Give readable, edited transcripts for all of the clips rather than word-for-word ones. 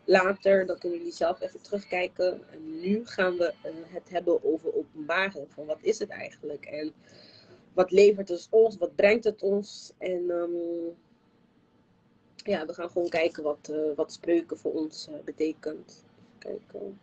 later. Dan kunnen jullie zelf even terugkijken. En nu gaan we het hebben over openbaring. Van wat is het eigenlijk? En wat levert het ons? Wat brengt het ons? En ja, we gaan gewoon kijken wat spreuken voor ons betekent. Even kijken.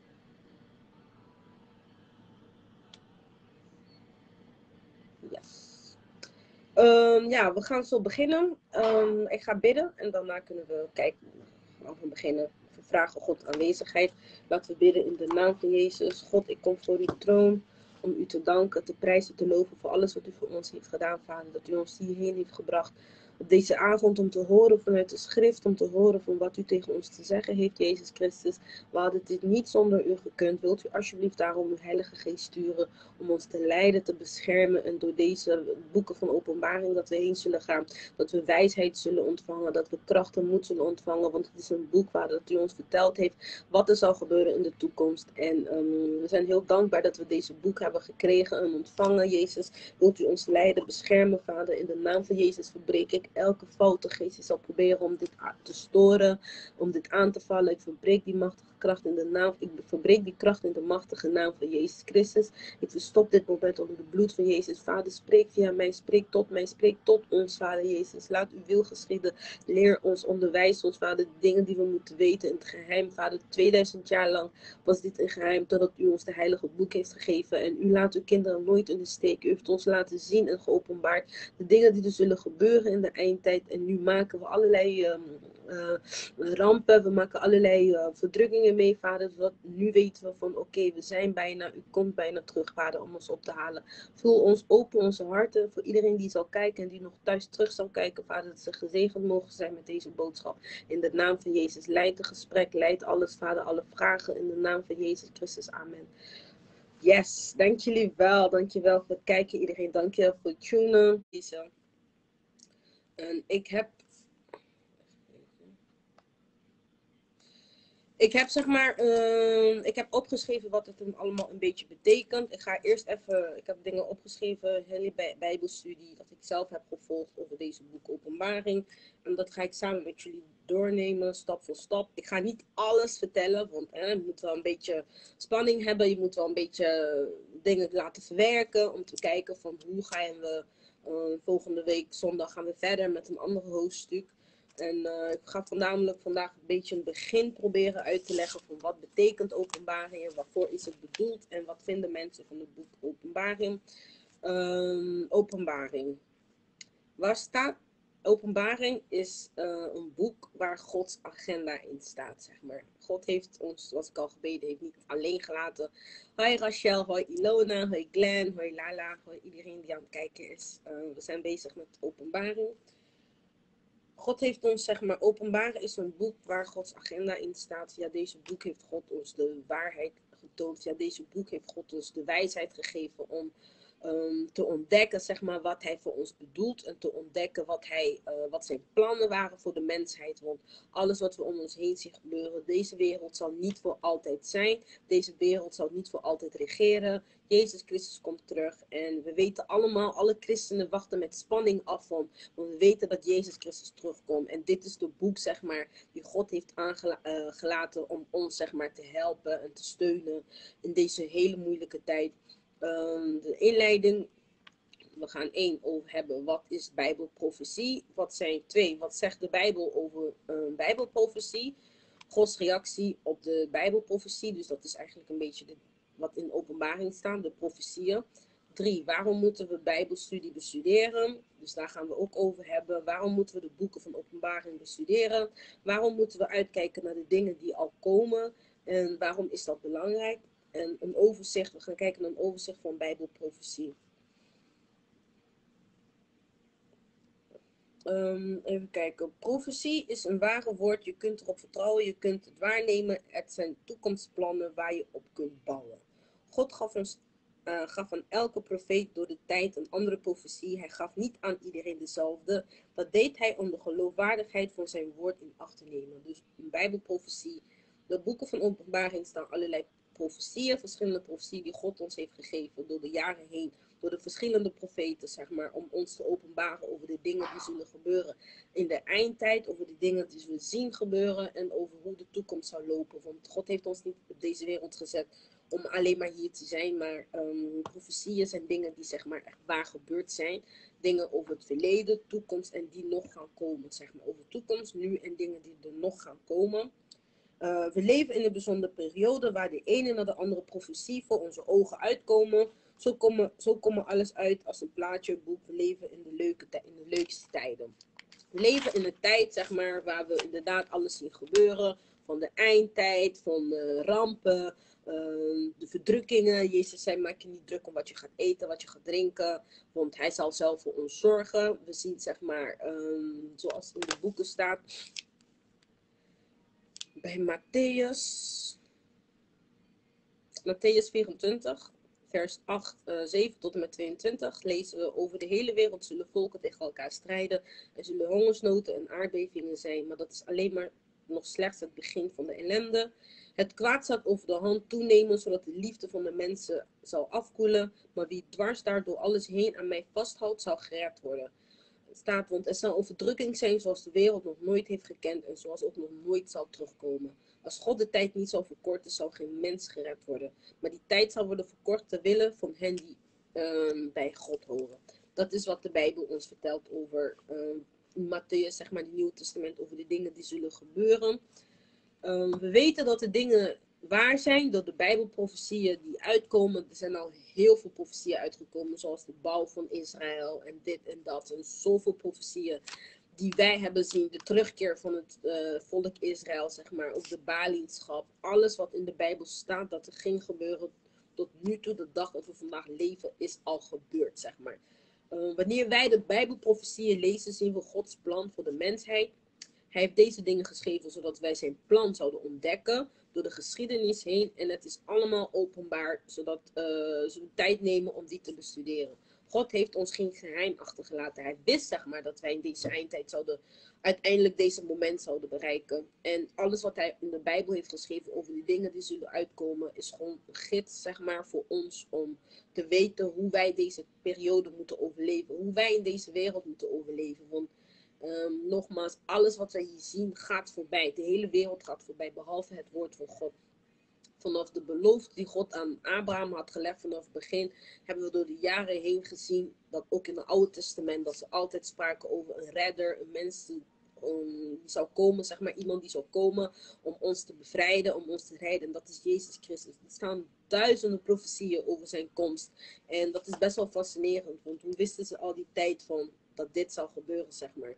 Yes. Ja, we gaan zo beginnen. Ik ga bidden en daarna kunnen we kijken. We beginnen. We vragen God aanwezigheid. Laten we bidden in de naam van Jezus. God, ik kom voor uw troon om u te danken, te prijzen, te loven voor alles wat u voor ons heeft gedaan, Vader. Dat u ons hierheen heeft gebracht op deze avond om te horen vanuit de schrift, om te horen van wat u tegen ons te zeggen heeft, Jezus Christus. We hadden dit niet zonder u gekund. Wilt u alsjeblieft daarom uw Heilige Geest sturen om ons te leiden, te beschermen en door deze boeken van openbaring dat we heen zullen gaan, dat we wijsheid zullen ontvangen, dat we kracht en moed zullen ontvangen, want het is een boek waar dat u ons verteld heeft wat er zal gebeuren in de toekomst. En we zijn heel dankbaar dat we deze boek hebben gekregen en ontvangen. Jezus, wilt u ons leiden, beschermen, Vader. In de naam van Jezus verbreek ik elke foute geest die zal proberen om dit te storen, om dit aan te vallen. Ik verbreek die machtige kracht in de naam, ik verbreek die kracht in de machtige naam van Jezus Christus. Ik verstop dit moment onder het bloed van Jezus. Vader, spreek via mij, spreek tot ons, Vader Jezus. Laat uw wil geschieden. Leer ons, onderwijs ons, Vader, de dingen die we moeten weten in het geheim. Vader, 2000 jaar lang was dit een geheim, totdat u ons de heilige boek heeft gegeven. En u laat uw kinderen nooit in de steek. U heeft ons laten zien en geopenbaard de dingen die er zullen gebeuren in de eindtijd. En nu maken we allerlei rampen, we maken allerlei verdrukkingen mee, Vader. Zodat nu weten we van oké, we zijn bijna, u komt bijna terug, Vader, om ons op te halen. Vul ons open, onze harten, voor iedereen die zal kijken en die nog thuis terug zal kijken, Vader, dat ze gezegend mogen zijn met deze boodschap. In de naam van Jezus, leid het gesprek, leid alles, Vader, alle vragen, in de naam van Jezus Christus, amen. Yes, dank jullie wel. Dankjewel voor het kijken, iedereen. Dankjewel voor het tunen. En ik heb zeg maar, ik heb opgeschreven wat het allemaal een beetje betekent. Ik ga eerst even, ik heb dingen opgeschreven, hele bijbelstudie dat ik zelf heb gevolgd over deze boek Openbaring. En dat ga ik samen met jullie doornemen, stap voor stap. Ik ga niet alles vertellen, want je moet wel een beetje spanning hebben. Je moet wel een beetje dingen laten verwerken om te kijken van hoe gaan we volgende week zondag gaan we verder met een ander hoofdstuk. En ik ga voornamelijk vandaag een beetje een begin proberen uit te leggen van wat betekent openbaring en waarvoor is het bedoeld en wat vinden mensen van het boek Openbaring. Openbaring. Waar staat? Openbaring is een boek waar Gods agenda in staat, zeg maar. God heeft ons, zoals ik al gebeden heb, niet alleen gelaten. Hoi Rachel, hoi Ilona, hoi Glenn, hoi Lala, hoi iedereen die aan het kijken is. We zijn bezig met openbaring. God heeft ons, zeg maar, openbaren is een boek waar Gods agenda in staat. Via deze boek heeft God ons de waarheid getoond. Via deze boek heeft God ons de wijsheid gegeven om te ontdekken, zeg maar, wat hij voor ons bedoelt. En te ontdekken wat zijn plannen waren voor de mensheid. Want alles wat we om ons heen zien gebeuren, deze wereld zal niet voor altijd zijn. Deze wereld zal niet voor altijd regeren. Jezus Christus komt terug. En we weten allemaal, alle christenen wachten met spanning af van. Want we weten dat Jezus Christus terugkomt. En dit is de boek, zeg maar, die God heeft aangelaten om ons, zeg maar, te helpen en te steunen in deze hele moeilijke tijd. De inleiding. We gaan 1 over hebben, wat is bijbelprofetie? Wat zegt de Bijbel over bijbelprofetie? Gods reactie op de bijbelprofetie. Dus dat is eigenlijk een beetje wat in openbaring staat, de profetieën. 3, waarom moeten we bijbelstudie bestuderen? Dus daar gaan we ook over hebben. Waarom moeten we de boeken van openbaring bestuderen? Waarom moeten we uitkijken naar de dingen die al komen? En waarom is dat belangrijk? En een overzicht, we gaan kijken naar een overzicht van bijbelprofetie. Even kijken. Profetie is een ware woord. Je kunt erop vertrouwen. Je kunt het waarnemen. Het zijn toekomstplannen waar je op kunt bouwen. God gaf aan elke profeet door de tijd een andere profetie. Hij gaf niet aan iedereen dezelfde. Dat deed hij om de geloofwaardigheid van zijn woord in acht te nemen. Dus een bijbelprofetie. De boeken van openbaring staan allerlei verschillende profetieën die God ons heeft gegeven door de jaren heen, door de verschillende profeten, zeg maar, om ons te openbaren over de dingen die zullen gebeuren in de eindtijd, over de dingen die we zien gebeuren en over hoe de toekomst zal lopen. Want God heeft ons niet op deze wereld gezet om alleen maar hier te zijn, maar profetieën zijn dingen die, zeg maar, echt waar gebeurd zijn. Dingen over het verleden, toekomst en die nog gaan komen, zeg maar, over toekomst, nu en dingen die er nog gaan komen. We leven in een bijzondere periode waar de ene na de andere profetie voor onze ogen uitkomen. Zo komen alles uit als een plaatje, een boek. We leven in de leukste tijden. We leven in een tijd, zeg maar, waar we inderdaad alles zien gebeuren. Van de eindtijd, van rampen, de verdrukkingen. Jezus zei, maak je niet druk om wat je gaat eten, wat je gaat drinken. Want hij zal zelf voor ons zorgen. We zien, zeg maar, zoals in de boeken staat, bij Matthäus 24, vers 7 tot en met 22, lezen we: over de hele wereld zullen volken tegen elkaar strijden. Er zullen hongersnoden en aardbevingen zijn, maar dat is alleen maar nog slechts het begin van de ellende. Het kwaad zal over de hand toenemen, zodat de liefde van de mensen zal afkoelen. Maar wie dwars daardoor alles heen aan mij vasthoudt, zal gered worden. Staat, want er zal een verdrukking zijn zoals de wereld nog nooit heeft gekend en zoals ook nog nooit zal terugkomen. Als God de tijd niet zal verkorten, zal geen mens gered worden. Maar die tijd zal worden verkort ter wille van hen die bij God horen. Dat is wat de Bijbel ons vertelt over Matthäus, zeg maar, het Nieuwe Testament, over de dingen die zullen gebeuren. We weten dat de dingen waar zijn, door de Bijbelprofetieën die uitkomen. Er zijn al heel veel profetieën uitgekomen, zoals de bouw van Israël en dit en dat. En zoveel profetieën die wij hebben zien, de terugkeer van het volk Israël, zeg maar, ook de ballingschap. Alles wat in de Bijbel staat dat er ging gebeuren tot nu toe, de dag dat we vandaag leven, is al gebeurd, zeg maar. Wanneer wij de Bijbelprofetieën lezen, zien we Gods plan voor de mensheid. Hij heeft deze dingen geschreven zodat wij zijn plan zouden ontdekken door de geschiedenis heen. En het is allemaal openbaar, zodat ze tijd nemen om die te bestuderen. God heeft ons geen geheim achtergelaten. Hij wist, zeg maar, dat wij in deze eindtijd uiteindelijk deze moment zouden bereiken. En alles wat hij in de Bijbel heeft geschreven over die dingen die zullen uitkomen, is gewoon een gids, zeg maar, voor ons om te weten hoe wij deze periode moeten overleven. Hoe wij in deze wereld moeten overleven. Want nogmaals, alles wat wij hier zien gaat voorbij. De hele wereld gaat voorbij, behalve het woord van God. Vanaf de belofte die God aan Abraham had gelegd vanaf het begin, hebben we door de jaren heen gezien, dat ook in het Oude Testament, dat ze altijd spraken over een redder, een mens die zou komen, zeg maar, iemand die zou komen om ons te bevrijden, om ons te redden. En dat is Jezus Christus. Er staan duizenden profetieën over zijn komst. En dat is best wel fascinerend, want hoe wisten ze al die tijd van dat dit zou gebeuren, zeg maar.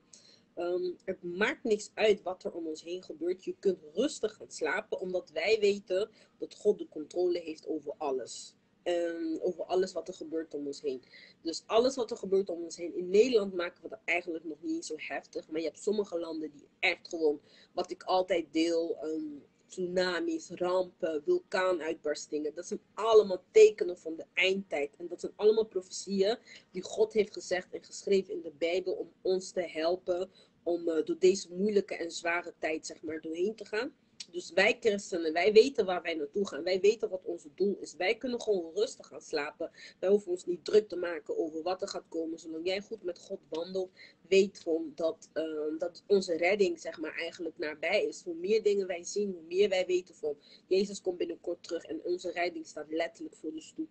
Het maakt niks uit wat er om ons heen gebeurt. Je kunt rustig gaan slapen, omdat wij weten dat God de controle heeft over alles. Over alles wat er gebeurt om ons heen. Dus alles wat er gebeurt om ons heen. In Nederland maken we dat eigenlijk nog niet zo heftig. Maar je hebt sommige landen die echt gewoon, wat ik altijd deel, tsunamis, rampen, vulkaanuitbarstingen. Dat zijn allemaal tekenen van de eindtijd. En dat zijn allemaal profetieën die God heeft gezegd en geschreven in de Bijbel om ons te helpen om door deze moeilijke en zware tijd, zeg maar, doorheen te gaan. Dus wij christenen, wij weten waar wij naartoe gaan. Wij weten wat ons doel is. Wij kunnen gewoon rustig gaan slapen. Wij hoeven ons niet druk te maken over wat er gaat komen. Zolang jij goed met God wandelt, weet gewoon dat onze redding, zeg maar, eigenlijk nabij is. Hoe meer dingen wij zien, hoe meer wij weten van Jezus komt binnenkort terug en onze redding staat letterlijk voor de stoep.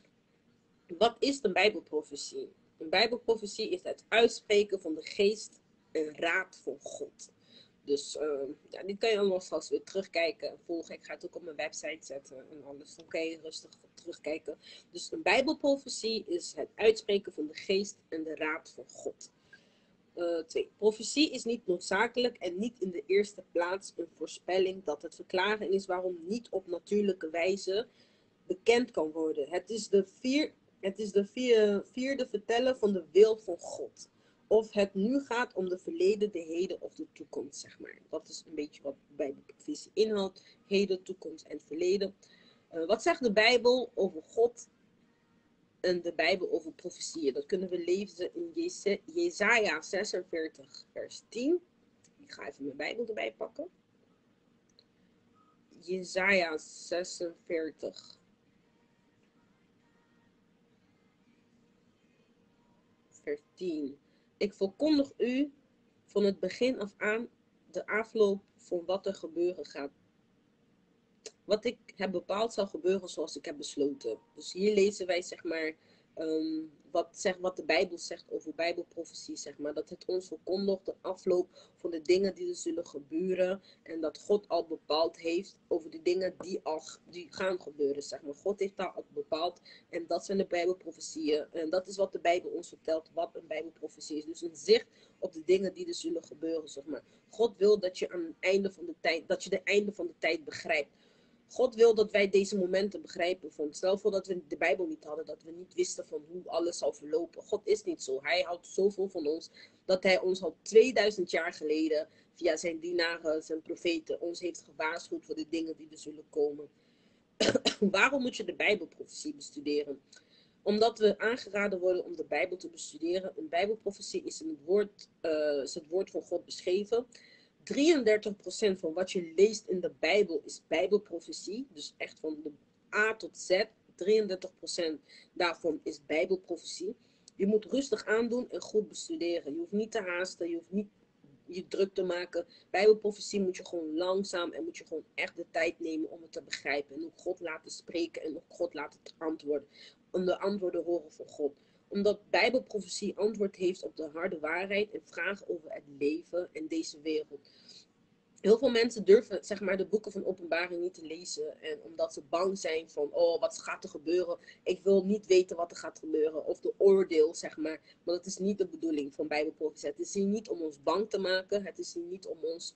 Wat is een Bijbelprofetie? Een Bijbelprofetie is het uitspreken van de geest en raad van God. Dus ja, dit kan je allemaal straks weer terugkijken en volgen. Ik ga het ook op mijn website zetten en alles. Dan kan je rustig terugkijken. Dus een Bijbelprofetie is het uitspreken van de geest en de raad van God. 2. Profetie is niet noodzakelijk en niet in de eerste plaats een voorspelling dat het verklaren is waarom niet op natuurlijke wijze bekend kan worden. Het is de vierde vertellen van de wil van God. Of het nu gaat om de verleden, de heden of de toekomst, zeg maar. Dat is een beetje wat bij de profetie inhoudt. Heden, toekomst en verleden. Wat zegt de Bijbel over God en de Bijbel over profetieën? Dat kunnen we lezen in Jesaja 46 vers 10. Ik ga even mijn Bijbel erbij pakken. Jesaja 46. Vers 10. Ik verkondig u van het begin af aan de afloop van wat er gebeuren gaat. Wat ik heb bepaald zal gebeuren zoals ik heb besloten. Dus hier lezen wij zeg maar wat de Bijbel zegt over Bijbelprofetie, zeg maar. Dat het ons verkondigt de afloop van de dingen die er zullen gebeuren. En dat God al bepaald heeft over de dingen die gaan gebeuren, zeg maar. God heeft daar al bepaald. En dat zijn de Bijbelprofetieën. En dat is wat de Bijbel ons vertelt, wat een Bijbelprofetie is. Dus een zicht op de dingen die er zullen gebeuren, zeg maar. God wil dat je aan het einde van de tijd, dat je de einde van de tijd begrijpt. God wil dat wij deze momenten begrijpen. Van, stel voor dat we de Bijbel niet hadden. Dat we niet wisten van hoe alles zal verlopen. God is niet zo. Hij houdt zoveel van ons. Dat hij ons al 2000 jaar geleden. Via zijn dienaren, zijn profeten. Ons heeft gewaarschuwd voor de dingen die er zullen komen. Waarom moet je de Bijbelprofetie bestuderen? Omdat we aangeraden worden om de Bijbel te bestuderen. Een Bijbelprofetie is het woord van God beschreven. 33% van wat je leest in de Bijbel is Bijbelprofetie. Dus echt van de A tot Z. 33% daarvan is Bijbelprofetie. Je moet rustig aandoen en goed bestuderen. Je hoeft niet te haasten. Je hoeft niet je druk te maken. Bijbelprofetie moet je gewoon langzaam en moet je gewoon echt de tijd nemen om het te begrijpen. En ook God laten spreken en ook God laten antwoorden. Om de antwoorden horen van God. Omdat Bijbelprofetie antwoord heeft op de harde waarheid en vragen over het leven en deze wereld. Heel veel mensen durven zeg maar de boeken van Openbaring niet te lezen. En omdat ze bang zijn van, oh, wat gaat er gebeuren? Ik wil niet weten wat er gaat gebeuren. Of de oordeel, zeg maar. Maar dat is niet de bedoeling van Bijbelprofetie. Het is hier niet om ons bang te maken. Het is hier niet om ons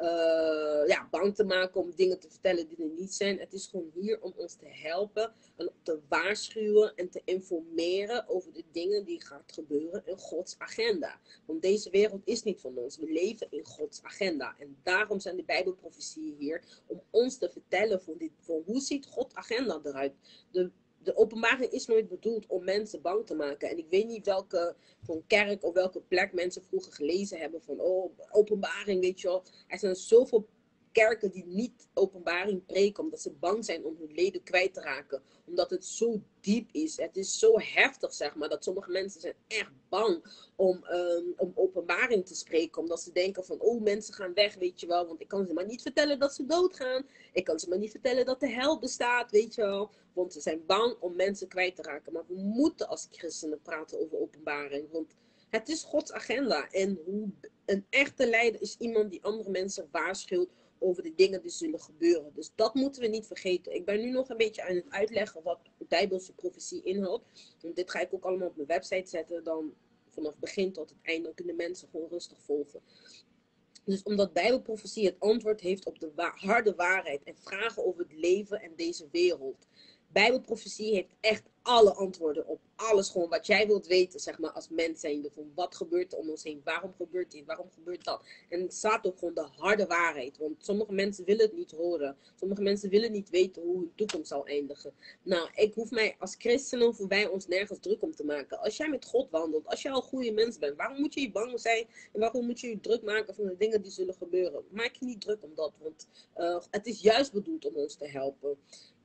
bang te maken om dingen te vertellen die er niet zijn. Het is gewoon hier om ons te helpen en te waarschuwen en te informeren over de dingen die gaan gebeuren in Gods agenda. Want deze wereld is niet van ons. We leven in Gods agenda. En daarom zijn de Bijbelprofetieën hier om ons te vertellen van hoe ziet Gods agenda eruit. De openbaring is nooit bedoeld om mensen bang te maken. En ik weet niet welke van kerk of welke plek mensen vroeger gelezen hebben van, oh, openbaring, weet je wel. Er zijn zoveel kerken die niet openbaring preken, omdat ze bang zijn om hun leden kwijt te raken. Omdat het zo diep is. Het is zo heftig, zeg maar, dat sommige mensen zijn echt bang om openbaring te spreken. Omdat ze denken van, oh, mensen gaan weg, weet je wel. Want ik kan ze maar niet vertellen dat ze doodgaan. Ik kan ze maar niet vertellen dat de hel bestaat, weet je wel. Want ze zijn bang om mensen kwijt te raken. Maar we moeten als christenen praten over openbaring. Want het is Gods agenda. En een echte leider is iemand die andere mensen waarschuwt over de dingen die zullen gebeuren. Dus dat moeten we niet vergeten. Ik ben nu nog een beetje aan het uitleggen wat de Bijbelse profetie inhoudt. Want dit ga ik ook allemaal op mijn website zetten. Dan vanaf begin tot het einde. Dan kunnen mensen gewoon rustig volgen. Dus omdat Bijbelprofetie het antwoord heeft op de harde waarheid en vragen over het leven en deze wereld. Bijbelprofetie heeft echt alle antwoorden op alles gewoon wat jij wilt weten, zeg maar, als mens zijnde. Van wat gebeurt er om ons heen? Waarom gebeurt dit? Waarom gebeurt dat? En het staat ook gewoon de harde waarheid. Want sommige mensen willen het niet horen. Sommige mensen willen niet weten hoe hun toekomst zal eindigen. Nou, ik hoef mij als christenen, hoeven wij ons nergens druk om te maken. Als jij met God wandelt, als jij al een goede mens bent, waarom moet je bang zijn? En waarom moet je druk maken van de dingen die zullen gebeuren? Maak je niet druk om dat, want het is juist bedoeld om ons te helpen.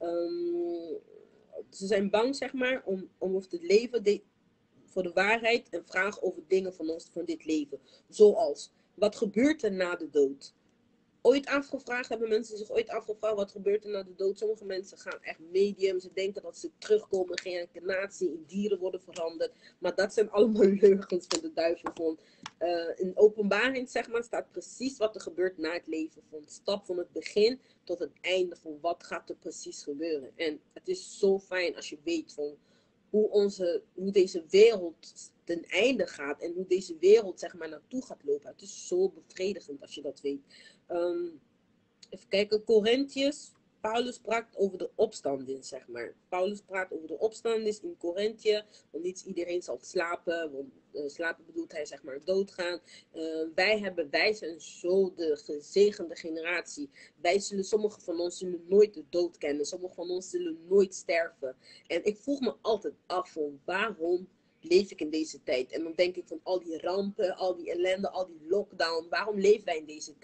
Ze zijn bang, zeg maar, om over het leven, voor de waarheid en vragen over dingen van dit leven. Zoals, wat gebeurt er na de dood? Hebben mensen zich ooit afgevraagd wat gebeurt er na de dood? Sommige mensen gaan echt medium. Ze denken dat ze terugkomen, reïncarnatie, in dieren worden veranderd. Maar dat zijn allemaal leugens van de duivel. In openbaring, zeg maar, staat precies wat er gebeurt na het leven. Van stap van het begin tot het einde van wat gaat er precies gebeuren. En het is zo fijn als je weet van hoe deze wereld ten einde gaat. En hoe deze wereld, zeg maar, naartoe gaat lopen. Het is zo bevredigend als je dat weet. Even kijken, Korintiërs. Paulus praat over de opstanding, zeg maar. Paulus praat over de opstanding in Korinthe. Want niet iedereen zal slapen. Want slapen bedoelt hij, zeg maar, doodgaan. Wij zijn zo de gezegende generatie. Sommigen van ons zullen nooit de dood kennen. Sommigen van ons zullen nooit sterven. En ik vroeg me altijd af van waarom leef ik in deze tijd? En dan denk ik van al die rampen, al die ellende, al die lockdown. Waarom leven wij in deze tijd?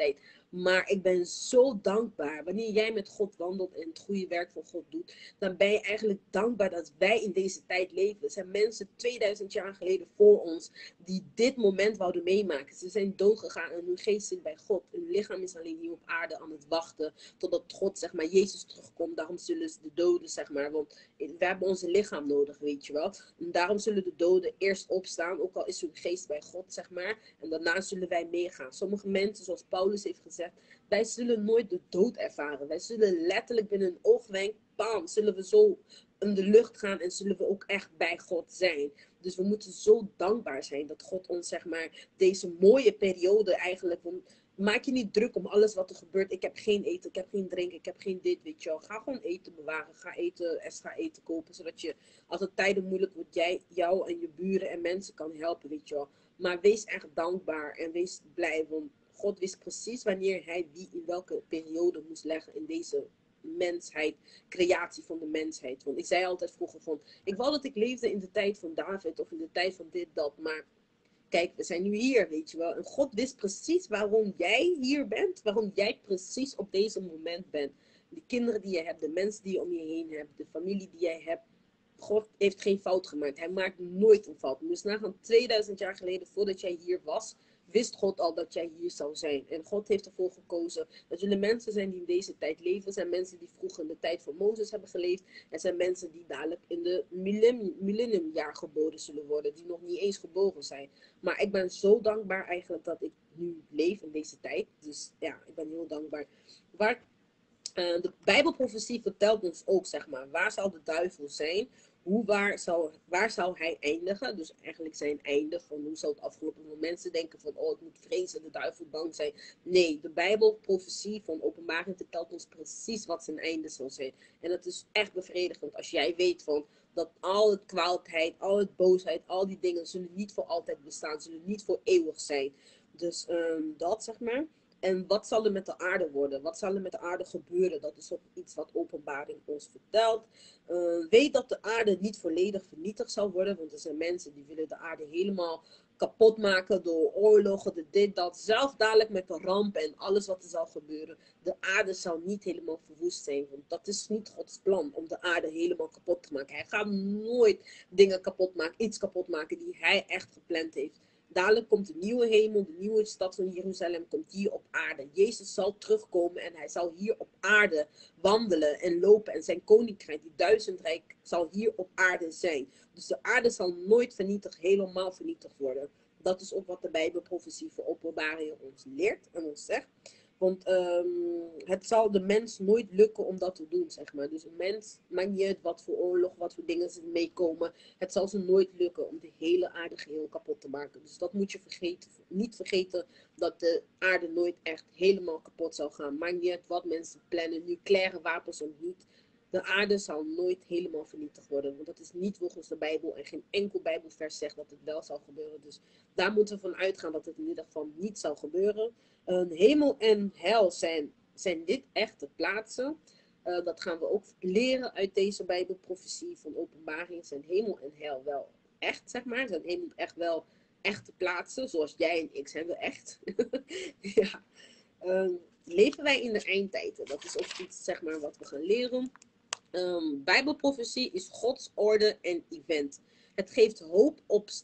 Maar ik ben zo dankbaar. Wanneer jij met God wandelt en het goede werk van God doet, dan ben je eigenlijk dankbaar dat wij in deze tijd leven. Er zijn mensen 2000 jaar geleden voor ons die dit moment wouden meemaken. Ze zijn doodgegaan en hun geest zit bij God. Hun lichaam is alleen hier op aarde aan het wachten totdat God, zeg maar, Jezus terugkomt. Daarom zullen ze de doden, zeg maar, want we hebben onze lichaam nodig, weet je wel. En daarom zullen de doden eerst opstaan, ook al is hun geest bij God, zeg maar. En daarna zullen wij meegaan. Sommige mensen, zoals Paulus heeft gezegd, wij zullen nooit de dood ervaren. Wij zullen letterlijk binnen een oogwenk, bam, zullen we zo in de lucht gaan en zullen we ook echt bij God zijn. Dus we moeten zo dankbaar zijn dat God ons, zeg maar, deze mooie periode eigenlijk, maak je niet druk om alles wat er gebeurt. Ik heb geen eten, ik heb geen drinken, ik heb geen dit, weet je wel. Ga gewoon eten bewaren, ga eten kopen, zodat je, als het tijden moeilijk wordt, jou en je buren en mensen kan helpen, weet je wel. Maar wees echt dankbaar en wees blij, want God wist precies wanneer hij wie in welke periode moest leggen in deze mensheid, creatie van de mensheid. Want ik zei altijd vroeger van, ik wou dat ik leefde in de tijd van David of in de tijd van dit, dat, maar kijk, we zijn nu hier, weet je wel. En God wist precies waarom jij hier bent, waarom jij precies op deze moment bent. De kinderen die je hebt, de mensen die je om je heen hebt, de familie die jij hebt. God heeft geen fout gemaakt. Hij maakt nooit een fout. Dus nagaan 2000 jaar geleden, voordat jij hier was, wist God al dat jij hier zou zijn. En God heeft ervoor gekozen. Er zullen mensen zijn die in deze tijd leven. Er zijn mensen die vroeger in de tijd van Mozes hebben geleefd. Er zijn mensen die dadelijk in de millenniumjaar geboren zullen worden. Die nog niet eens geboren zijn. Maar ik ben zo dankbaar eigenlijk dat ik nu leef in deze tijd. Dus ja, ik ben heel dankbaar. De Bijbelprofetie vertelt ons ook, zeg maar, waar zal de duivel zijn? Waar zou hij eindigen? Dus eigenlijk zijn einde van hoe zou het afgelopen worden. Mensen denken van, oh, ik moet vrezen, de duivel bang zijn. Nee, de Bijbelprofetie van Openbaring vertelt ons precies wat zijn einde zal zijn. En dat is echt bevredigend als jij weet van dat al het kwaadheid, al het boosheid, al die dingen zullen niet voor altijd bestaan, zullen niet voor eeuwig zijn. Dus dat, zeg maar. En wat zal er met de aarde worden? Wat zal er met de aarde gebeuren? Dat is ook iets wat Openbaring ons vertelt. Weet dat de aarde niet volledig vernietigd zal worden. Want er zijn mensen die willen de aarde helemaal kapot maken door oorlogen, de dit, dat. Zelf dadelijk met de ramp en alles wat er zal gebeuren. De aarde zal niet helemaal verwoest zijn. Want dat is niet Gods plan om de aarde helemaal kapot te maken. Hij gaat nooit dingen kapot maken, iets kapot maken die hij echt gepland heeft. Dadelijk komt de nieuwe hemel, de nieuwe stad van Jeruzalem, komt hier op aarde. Jezus zal terugkomen en hij zal hier op aarde wandelen en lopen. En zijn koninkrijk, die duizendrijk, zal hier op aarde zijn. Dus de aarde zal nooit vernietigd, helemaal vernietigd worden. Dat is ook wat de Bijbelprofetie voor Openbaring ons leert en ons zegt. Want het zal de mens nooit lukken om dat te doen, zeg maar. Dus een mens, maakt niet uit wat voor oorlog, wat voor dingen ze meekomen. Het zal ze nooit lukken om de hele aarde geheel kapot te maken. Dus dat moet je vergeten. Niet vergeten dat de aarde nooit echt helemaal kapot zal gaan. Maakt niet uit wat mensen plannen, nucleaire wapens of niet. De aarde zal nooit helemaal vernietigd worden. Want dat is niet volgens de Bijbel. En geen enkel Bijbelvers zegt dat het wel zal gebeuren. Dus daar moeten we van uitgaan dat het in ieder geval niet zal gebeuren. Hemel en hel zijn dit echte plaatsen. Dat gaan we ook leren uit deze Bijbelprofetie van Openbaring. Zijn hemel en hel wel echt, zeg maar. Zijn hemel echt wel echte plaatsen. Zoals jij en ik zijn we echt. Ja. Leven wij in de eindtijden? Dat is ook iets, zeg maar, wat we gaan leren. Bijbelprofetie is Gods orde en event. Het geeft hoop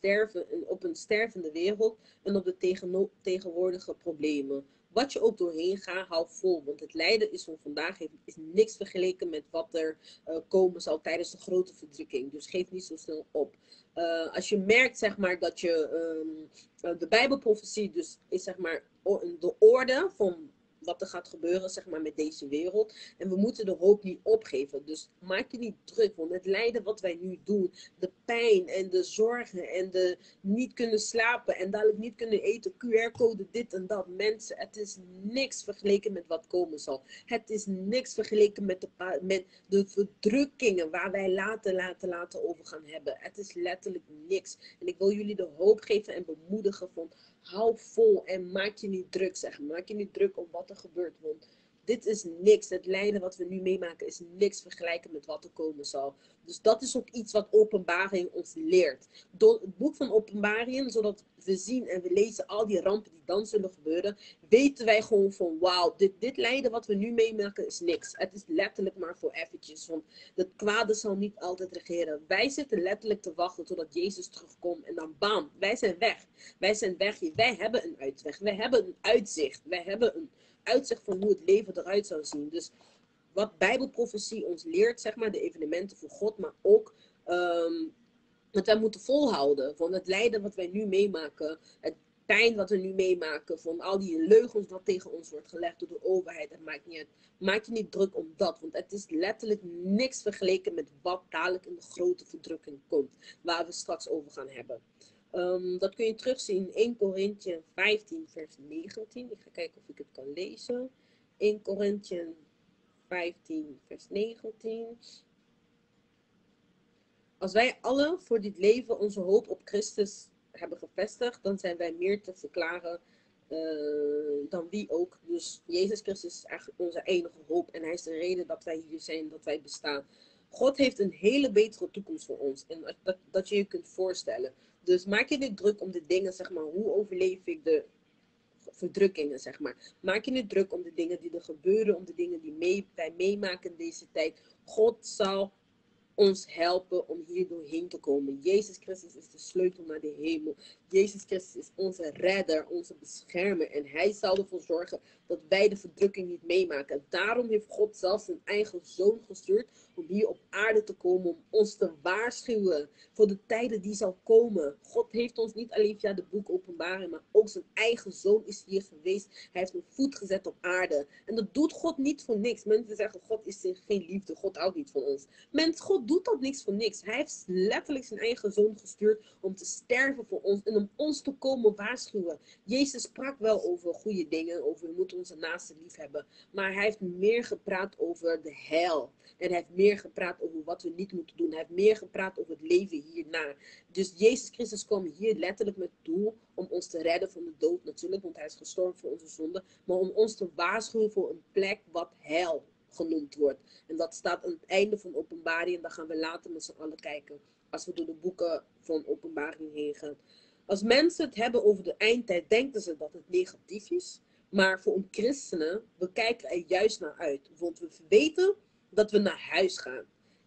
op een stervende wereld en op de tegenwoordige problemen. Wat je ook doorheen gaat, hou vol. Want het lijden is van vandaag is niks vergeleken met wat er komen zal tijdens de grote verdrukking. Dus geef niet zo snel op. Als je merkt, zeg maar, dat je de Bijbelprofetie dus is, zeg maar, de orde van wat er gaat gebeuren, zeg maar, met deze wereld. En we moeten de hoop niet opgeven. Dus maak je niet druk, want het lijden wat wij nu doen, de pijn en de zorgen en de niet kunnen slapen en dadelijk niet kunnen eten, QR-code, dit en dat. Mensen, het is niks vergeleken met wat komen zal. Het is niks vergeleken met de verdrukkingen waar wij later over gaan hebben. Het is letterlijk niks. En ik wil jullie de hoop geven en bemoedigen van hou vol en maak je niet druk, zeg maar. Maak je niet druk om wat er gebeurt, want dit is niks. Het lijden wat we nu meemaken is niks vergelijken met wat er komen zal. Dus dat is ook iets wat Openbaring ons leert. Door het boek van Openbaring, zodat we zien en we lezen al die rampen die dan zullen gebeuren, weten wij gewoon van wauw, dit lijden wat we nu meemaken is niks. Het is letterlijk maar voor eventjes, want het kwade zal niet altijd regeren. Wij zitten letterlijk te wachten totdat Jezus terugkomt en dan bam, wij zijn weg. Wij zijn weg hier. Wij hebben een uitweg. Wij hebben een uitzicht. Wij hebben een uitzicht van hoe het leven eruit zou zien. Dus wat Bijbelprofetie ons leert, zeg maar, de evenementen voor God, maar ook dat wij moeten volhouden van het lijden wat wij nu meemaken, het pijn wat we nu meemaken, van al die leugens wat tegen ons wordt gelegd door de overheid. Het maakt niet uit. Maak je niet druk om dat, want het is letterlijk niks vergeleken met wat dadelijk in de grote verdrukking komt, waar we straks over gaan hebben. Dat kun je terugzien in 1 Korinthe 15 vers 19. Ik ga kijken of ik het kan lezen. 1 Korinthe 15 vers 19. Als wij allen voor dit leven onze hoop op Christus hebben gevestigd, dan zijn wij meer te verklaren dan wie ook. Dus Jezus Christus is eigenlijk onze enige hoop. En hij is de reden dat wij hier zijn, dat wij bestaan. God heeft een hele betere toekomst voor ons. En dat je je kunt voorstellen. Dus maak je niet druk om de dingen, zeg maar. Hoe overleef ik de verdrukkingen, zeg maar. Maak je niet druk om de dingen die er gebeuren. Om de dingen die wij meemaken in deze tijd. God zal ons helpen om hier doorheen te komen. Jezus Christus is de sleutel naar de hemel. Jezus Christus is onze redder, onze beschermer. En hij zal ervoor zorgen dat wij de verdrukking niet meemaken. En daarom heeft God zelfs zijn eigen zoon gestuurd om hier op aarde te komen, om ons te waarschuwen voor de tijden die zal komen. God heeft ons niet alleen via de boek Openbaring, maar ook zijn eigen zoon is hier geweest. Hij heeft een voet gezet op aarde. En dat doet God niet voor niks. Mensen zeggen, God is geen liefde, God houdt niet van ons. God doet dat niks voor niks. Hij heeft letterlijk zijn eigen zoon gestuurd om te sterven voor ons en om ons te komen waarschuwen. Jezus sprak wel over goede dingen, over we moeten onze naaste lief hebben. Maar hij heeft meer gepraat over de hel. En hij heeft meer gepraat over wat we niet moeten doen. Hij heeft meer gepraat over het leven hierna. Dus Jezus Christus kwam hier letterlijk met het doel om ons te redden van de dood natuurlijk, want hij is gestorven voor onze zonde. Maar om ons te waarschuwen voor een plek wat hel genoemd wordt. En dat staat aan het einde van Openbaring. En dan gaan we later met z'n allen kijken. Als we door de boeken van Openbaring heen gaan. Als mensen het hebben over de eindtijd, denken ze dat het negatief is. Maar voor een christenen, we kijken er juist naar uit. Want we weten dat we naar huis gaan.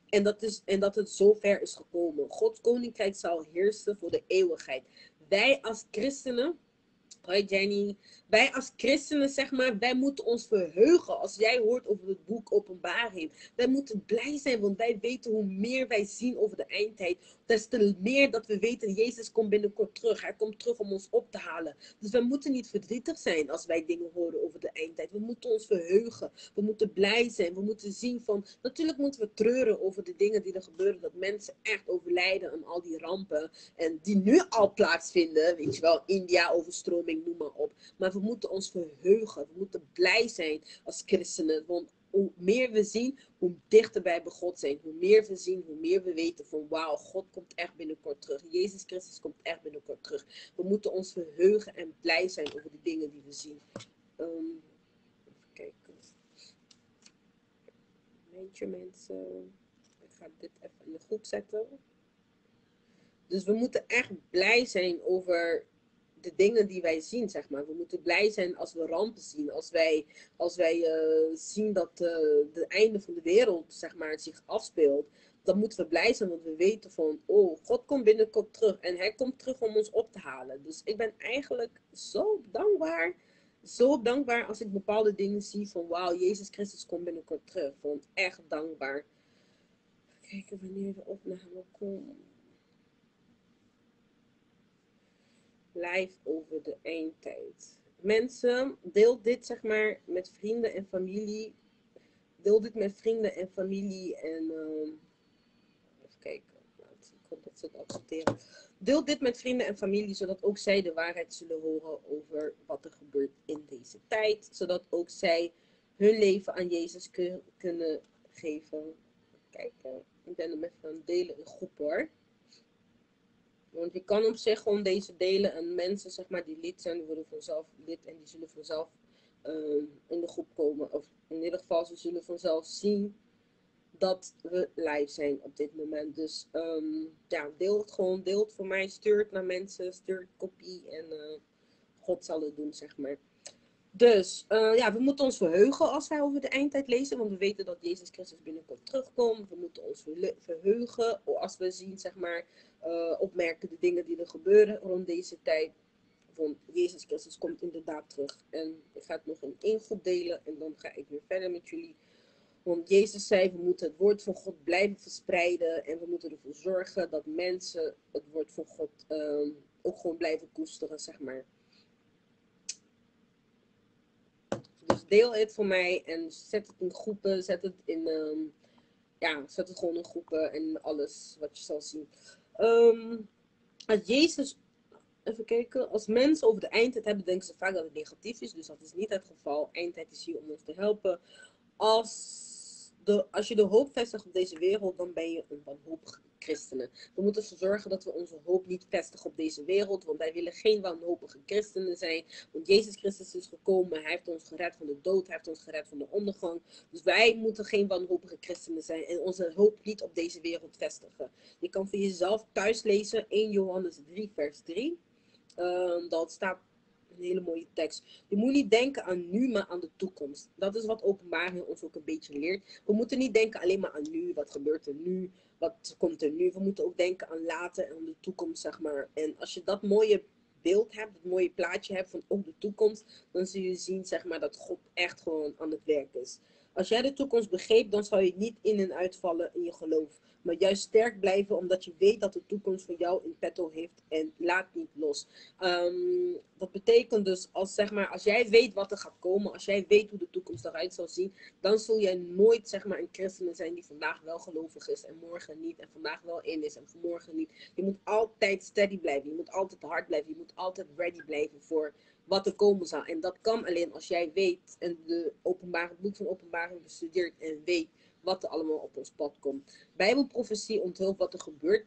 En dat het zover is gekomen. Gods koninkrijk zal heersen voor de eeuwigheid. Wij als christenen. Hoi Jenny. Wij als christenen, zeg maar, wij moeten ons verheugen als jij hoort over het boek Openbaring. Wij moeten blij zijn, want wij weten hoe meer wij zien over de eindtijd. Des te meer dat we weten, Jezus komt binnenkort terug. Hij komt terug om ons op te halen. Dus we moeten niet verdrietig zijn als wij dingen horen over de eindtijd. We moeten ons verheugen. We moeten blij zijn. We moeten zien van, natuurlijk moeten we treuren over de dingen die er gebeuren. Dat mensen echt overlijden aan al die rampen. En die nu al plaatsvinden. Weet je wel, India-overstroming, noem maar op. Maar we moeten ons verheugen. We moeten blij zijn als christenen. Want hoe meer we zien, hoe dichter wij bij God zijn. Hoe meer we zien, hoe meer we weten van wauw, God komt echt binnenkort terug. Jezus Christus komt echt binnenkort terug. We moeten ons verheugen en blij zijn over de dingen die we zien. Even kijken. Weet je mensen, ik ga dit even in de groep zetten. Dus we moeten echt blij zijn over de dingen die wij zien, zeg maar. We moeten blij zijn als we rampen zien. Als wij zien dat de einde van de wereld, zeg maar, zich afspeelt. Dan moeten we blij zijn, want we weten van, oh, God komt binnenkort terug. En hij komt terug om ons op te halen. Dus ik ben eigenlijk zo dankbaar. Zo dankbaar als ik bepaalde dingen zie van, wauw, Jezus Christus komt binnenkort terug. Vond echt dankbaar. Even kijken wanneer de opname komt. Live over de eindtijd. Mensen, deel dit zeg maar met vrienden en familie. Deel dit met vrienden en familie. En even kijken. Ik hoop dat ze het accepteren. Deel dit met vrienden en familie, zodat ook zij de waarheid zullen horen over wat er gebeurt in deze tijd. Zodat ook zij hun leven aan Jezus kunnen geven. Kijken. Ik ben hem even aan het delen in groep hoor. Want je kan op zich gewoon deze delen en mensen zeg maar die lid zijn, die worden vanzelf lid en die zullen vanzelf in de groep komen. Of in ieder geval, ze zullen vanzelf zien dat we live zijn op dit moment. Dus ja, deel het gewoon. Deel het voor mij. Stuur het naar mensen. Stuur het kopie. En God zal het doen, zeg maar. Dus ja, we moeten ons verheugen als wij over de eindtijd lezen. Want we weten dat Jezus Christus binnenkort terugkomt. We moeten ons verheugen als we zien, zeg maar, opmerken de dingen die er gebeuren rond deze tijd. Want Jezus Christus komt inderdaad terug. En ik ga het nog in één groep delen. En dan ga ik weer verder met jullie. Want Jezus zei, we moeten het woord van God blijven verspreiden. En we moeten ervoor zorgen dat mensen het woord van God ook gewoon blijven koesteren, zeg maar. Dus deel het voor mij en zet het in groepen, zet het in, ja, zet het gewoon in groepen en alles wat je zal zien. Als Jezus, even kijken, als mensen over de eindtijd hebben, denken ze vaak dat het negatief is. Dus dat is niet het geval. Eindtijd is hier om ons te helpen. Als je de hoop vestigt op deze wereld, dan ben je een wanhopige christenen. We moeten ervoor zorgen dat we onze hoop niet vestigen op deze wereld, want wij willen geen wanhopige christenen zijn. Want Jezus Christus is gekomen, hij heeft ons gered van de dood, hij heeft ons gered van de ondergang. Dus wij moeten geen wanhopige christenen zijn en onze hoop niet op deze wereld vestigen. Je kan voor jezelf thuis lezen 1 Johannes 3 vers 3. Dat staat een hele mooie tekst. Je moet niet denken aan nu, maar aan de toekomst. Dat is wat Openbaring ons ook een beetje leert. We moeten niet denken alleen maar aan nu. Wat gebeurt er nu? Wat komt er nu? We moeten ook denken aan later en aan de toekomst, zeg maar. En als je dat mooie beeld hebt, dat mooie plaatje hebt van ook de toekomst, dan zul je zien, zeg maar, dat God echt gewoon aan het werk is. Als jij de toekomst begreep, dan zou je niet in en uitvallen in je geloof. Maar juist sterk blijven, omdat je weet dat de toekomst voor jou in petto heeft en laat niet los. Dat betekent dus, zeg maar, als jij weet wat er gaat komen, als jij weet hoe de toekomst eruit zal zien, dan zul jij nooit, zeg maar, een christen zijn die vandaag wel gelovig is en morgen niet, en vandaag wel in is en morgen niet. Je moet altijd steady blijven, je moet altijd hard blijven, je moet altijd ready blijven voor wat er komen zal. En dat kan alleen als jij weet en het boek van Openbaring bestudeert en weet wat er allemaal op ons pad komt. Bijbelprofetie onthult wat er gebeurt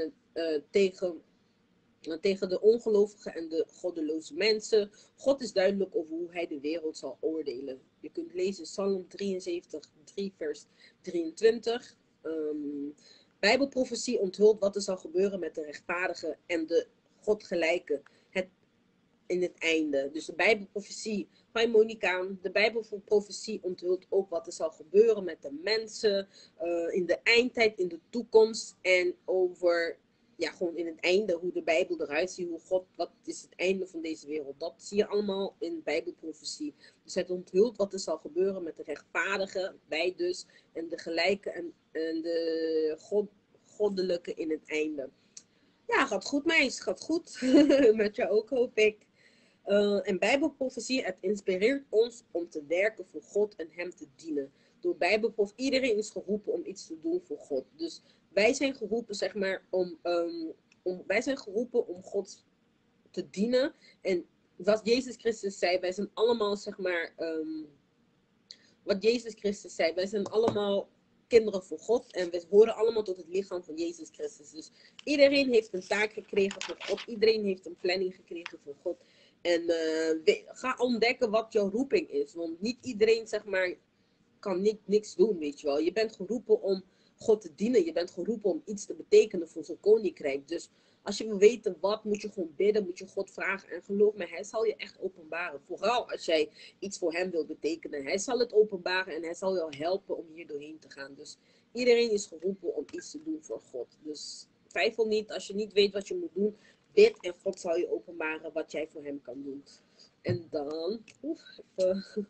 tegen de ongelovigen en de goddeloze mensen. God is duidelijk over hoe hij de wereld zal oordelen. Je kunt lezen Psalm 73, 3 vers 23. Bijbelprofetie onthult wat er zal gebeuren met de rechtvaardigen en de godgelijken in het einde. Dus de Bijbelprofetie, hi Monica, de Bijbelprofetie onthult ook wat er zal gebeuren met de mensen in de eindtijd, in de toekomst en over, ja, gewoon in het einde, hoe de Bijbel eruit ziet, hoe God, wat is het einde van deze wereld. Dat zie je allemaal in Bijbelprofetie. Dus het onthult wat er zal gebeuren met de rechtvaardigen, wij dus, en de gelijken en de goddelijke in het einde. Ja, gaat goed meis, gaat goed. Met jou ook, hoop ik. En Bijbelprofetie, het inspireert ons om te werken voor God en hem te dienen. Door Bijbelprofetie, iedereen is geroepen om iets te doen voor God. Dus wij zijn geroepen, zeg maar, wij zijn geroepen om God te dienen. En wat Jezus Christus zei, wij zijn allemaal, zeg maar, wat Jezus Christus zei, wij zijn allemaal kinderen van God en we horen allemaal tot het lichaam van Jezus Christus. Dus iedereen heeft een taak gekregen van God, iedereen heeft een planning gekregen van God. En ga ontdekken wat jouw roeping is, want niet iedereen, zeg maar, kan niks doen, weet je wel. Je bent geroepen om God te dienen, je bent geroepen om iets te betekenen voor zijn koninkrijk. Dus als je wil weten wat, moet je gewoon bidden, moet je God vragen. En geloof me, hij zal je echt openbaren. Vooral als jij iets voor hem wilt betekenen. Hij zal het openbaren en hij zal jou helpen om hier doorheen te gaan. Dus iedereen is geroepen om iets te doen voor God. Dus twijfel niet, als je niet weet wat je moet doen, bid en God zal je openbaren wat jij voor hem kan doen. En dan, even...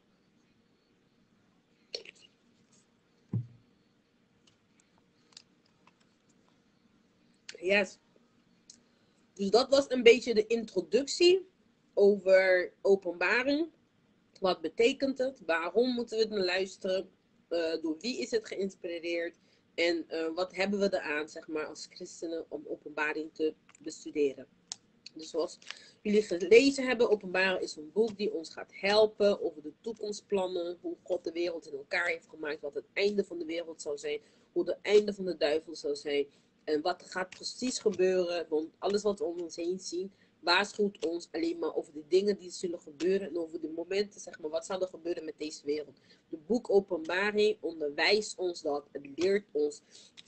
Yes. Dus dat was een beetje de introductie over openbaring. Wat betekent het? Waarom moeten we het naar luisteren? Door wie is het geïnspireerd? En wat hebben we eraan, zeg maar, als christenen om openbaring te bestuderen? Dus zoals jullie gelezen hebben, Openbaring is een boek die ons gaat helpen over de toekomstplannen. Hoe God de wereld in elkaar heeft gemaakt. Wat het einde van de wereld zal zijn. Hoe het einde van de duivel zal zijn. En wat er gaat precies gebeuren. Want alles wat we om ons heen zien waarschuwt ons alleen maar over de dingen die zullen gebeuren en over de momenten, zeg maar, wat zal er gebeuren met deze wereld. De boek Openbaring onderwijst ons dat, het leert ons.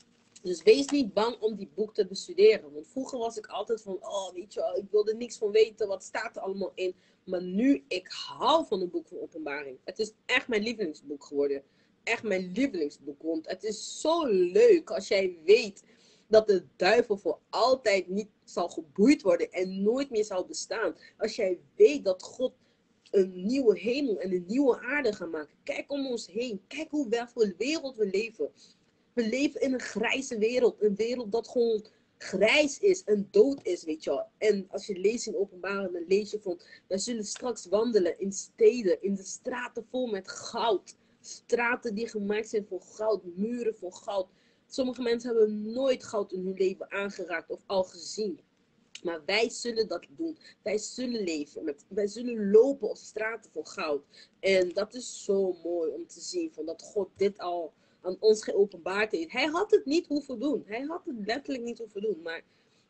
Dus wees niet bang om die boek te bestuderen. Want vroeger was ik altijd van, oh weet je wel, ik wilde niks van weten, wat staat er allemaal in. Maar nu, ik hou van het boek van Openbaring. Het is echt mijn lievelingsboek geworden. Echt mijn lievelingsboek. Want het is zo leuk als jij weet dat de duivel voor altijd niet zal geboeid worden en nooit meer zal bestaan. Als jij weet dat God een nieuwe hemel en een nieuwe aarde gaat maken. Kijk om ons heen. Kijk hoe wel voor wereld we leven. We leven in een grijze wereld. Een wereld dat gewoon grijs is en dood is, weet je wel. En als je leest in Openbaring, dan lees je van, wij zullen straks wandelen in steden, in de straten vol met goud. Straten die gemaakt zijn van goud, muren van goud. Sommige mensen hebben nooit goud in hun leven aangeraakt of al gezien. Maar wij zullen dat doen. Wij zullen leven. Wij zullen lopen op straten van goud. En dat is zo mooi om te zien. Van dat God dit al aan ons geopenbaard heeft. Hij had het niet hoeven doen. Hij had het letterlijk niet hoeven doen. Maar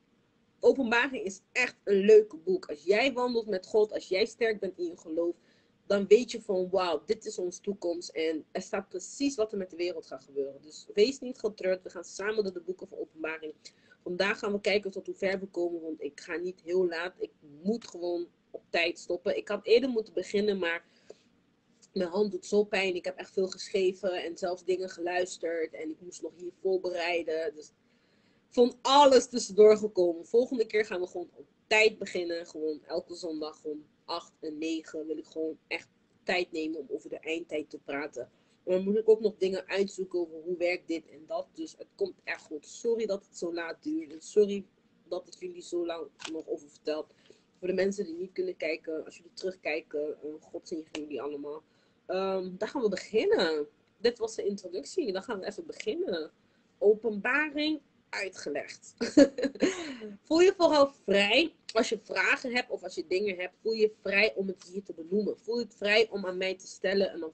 Openbaring is echt een leuke boek. Als jij wandelt met God. Als jij sterk bent in je geloof. Dan weet je van wauw, dit is onze toekomst. En er staat precies wat er met de wereld gaat gebeuren. Dus wees niet getreurd. We gaan samen door de boeken van Openbaring. Vandaag gaan we kijken tot hoe ver we komen. Want ik ga niet heel laat. Ik moet gewoon op tijd stoppen. Ik had eerder moeten beginnen. Maar mijn hand doet zo pijn. Ik heb echt veel geschreven. En zelfs dingen geluisterd. En ik moest nog hier voorbereiden. Dus van alles tussendoor gekomen. Volgende keer gaan we gewoon op tijd beginnen. Gewoon elke zondag om 8 en 9 wil ik gewoon echt tijd nemen om over de eindtijd te praten. Maar dan moet ik ook nog dingen uitzoeken over hoe werkt dit en dat. Dus het komt echt goed. Sorry dat het zo laat duurt. En sorry dat ik jullie zo lang nog over vertel. Voor de mensen die niet kunnen kijken. Als jullie terugkijken. God zegen jullie allemaal. Dan gaan we beginnen. Dit was de introductie. Dan gaan we even beginnen. Openbaring uitgelegd. Voel je vooral vrij als je vragen hebt of als je dingen hebt. Voel je vrij om het hier te benoemen. Voel je het vrij om aan mij te stellen en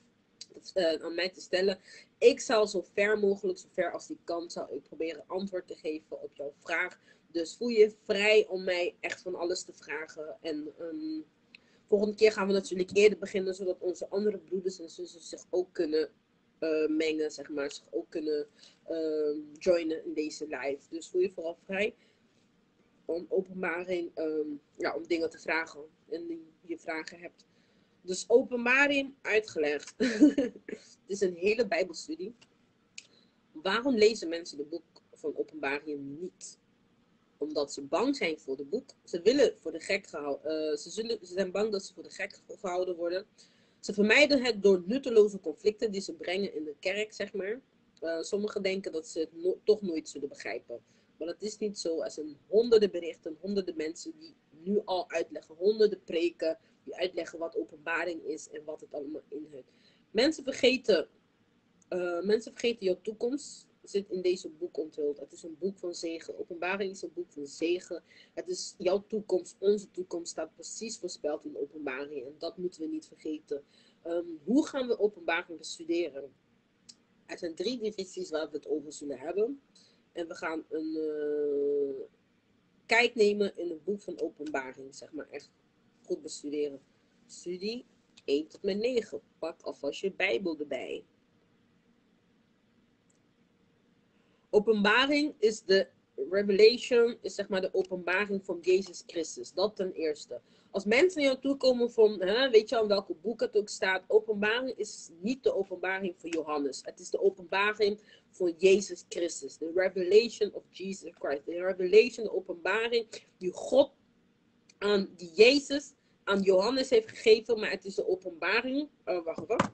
aan mij te stellen. Ik zal zo ver mogelijk, zo ver als die kan, zal ik proberen antwoord te geven op jouw vraag. Dus voel je vrij om mij echt van alles te vragen. En volgende keer gaan we natuurlijk eerder beginnen, zodat onze andere broeders en zussen zich ook kunnen mengen, zeg maar. Zich ook kunnen joinen in deze live. Dus voel je vooral vrij om openbaring, ja, om dingen te vragen. En je vragen hebt. Dus openbaring uitgelegd. Het is een hele bijbelstudie. Waarom lezen mensen de boek van Openbaring niet? Omdat ze bang zijn voor de boek. Ze willen voor de gek gehouden. Ze zijn bang dat ze voor de gek gehouden worden. Ze vermijden het door nutteloze conflicten die ze brengen in de kerk, zeg maar. Sommigen denken dat ze het toch nooit zullen begrijpen. Maar dat is niet zo. Er zijn honderden berichten, honderden mensen die nu al uitleggen. Honderden preken die uitleggen wat openbaring is en wat het allemaal inhoudt. Mensen vergeten jouw toekomst. Zit in deze boek onthuld. Het is een boek van zegen. Openbaring is een boek van zegen. Het is jouw toekomst, onze toekomst staat precies voorspeld in openbaring. En dat moeten we niet vergeten. Hoe gaan we openbaring bestuderen? Er zijn 3 divisies waar we het over zullen hebben. En we gaan een kijk nemen in het boek van openbaring. Zeg maar echt goed bestuderen. Studie 1 tot met 9. Pak alvast je Bijbel erbij. Openbaring is de revelation, is zeg maar de openbaring van Jezus Christus. Dat ten eerste. Als mensen naar jou toe komen van, weet je al in welke boek het ook staat. Openbaring is niet de openbaring van Johannes. Het is de openbaring van Jezus Christus. De revelation of Jesus Christ. De revelation, de openbaring die God die Jezus aan Johannes heeft gegeven. Maar het is de openbaring. Wacht even.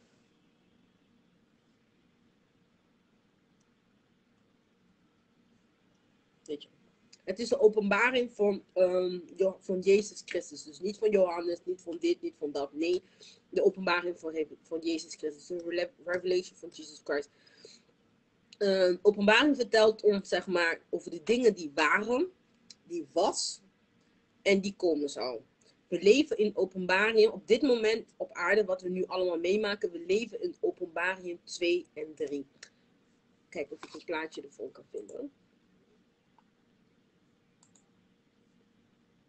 Weet je. Het is de openbaring van Jezus Christus. Dus niet van Johannes, niet van dit, niet van dat. Nee, de openbaring van Jezus Christus. De revelation van Jesus Christ. Openbaring vertelt ons, zeg maar, over de dingen die waren, die was en die komen zou. We leven in openbaring op dit moment op aarde, wat we nu allemaal meemaken. We leven in openbaring 2 en 3. Kijk of ik een plaatje ervoor kan vinden.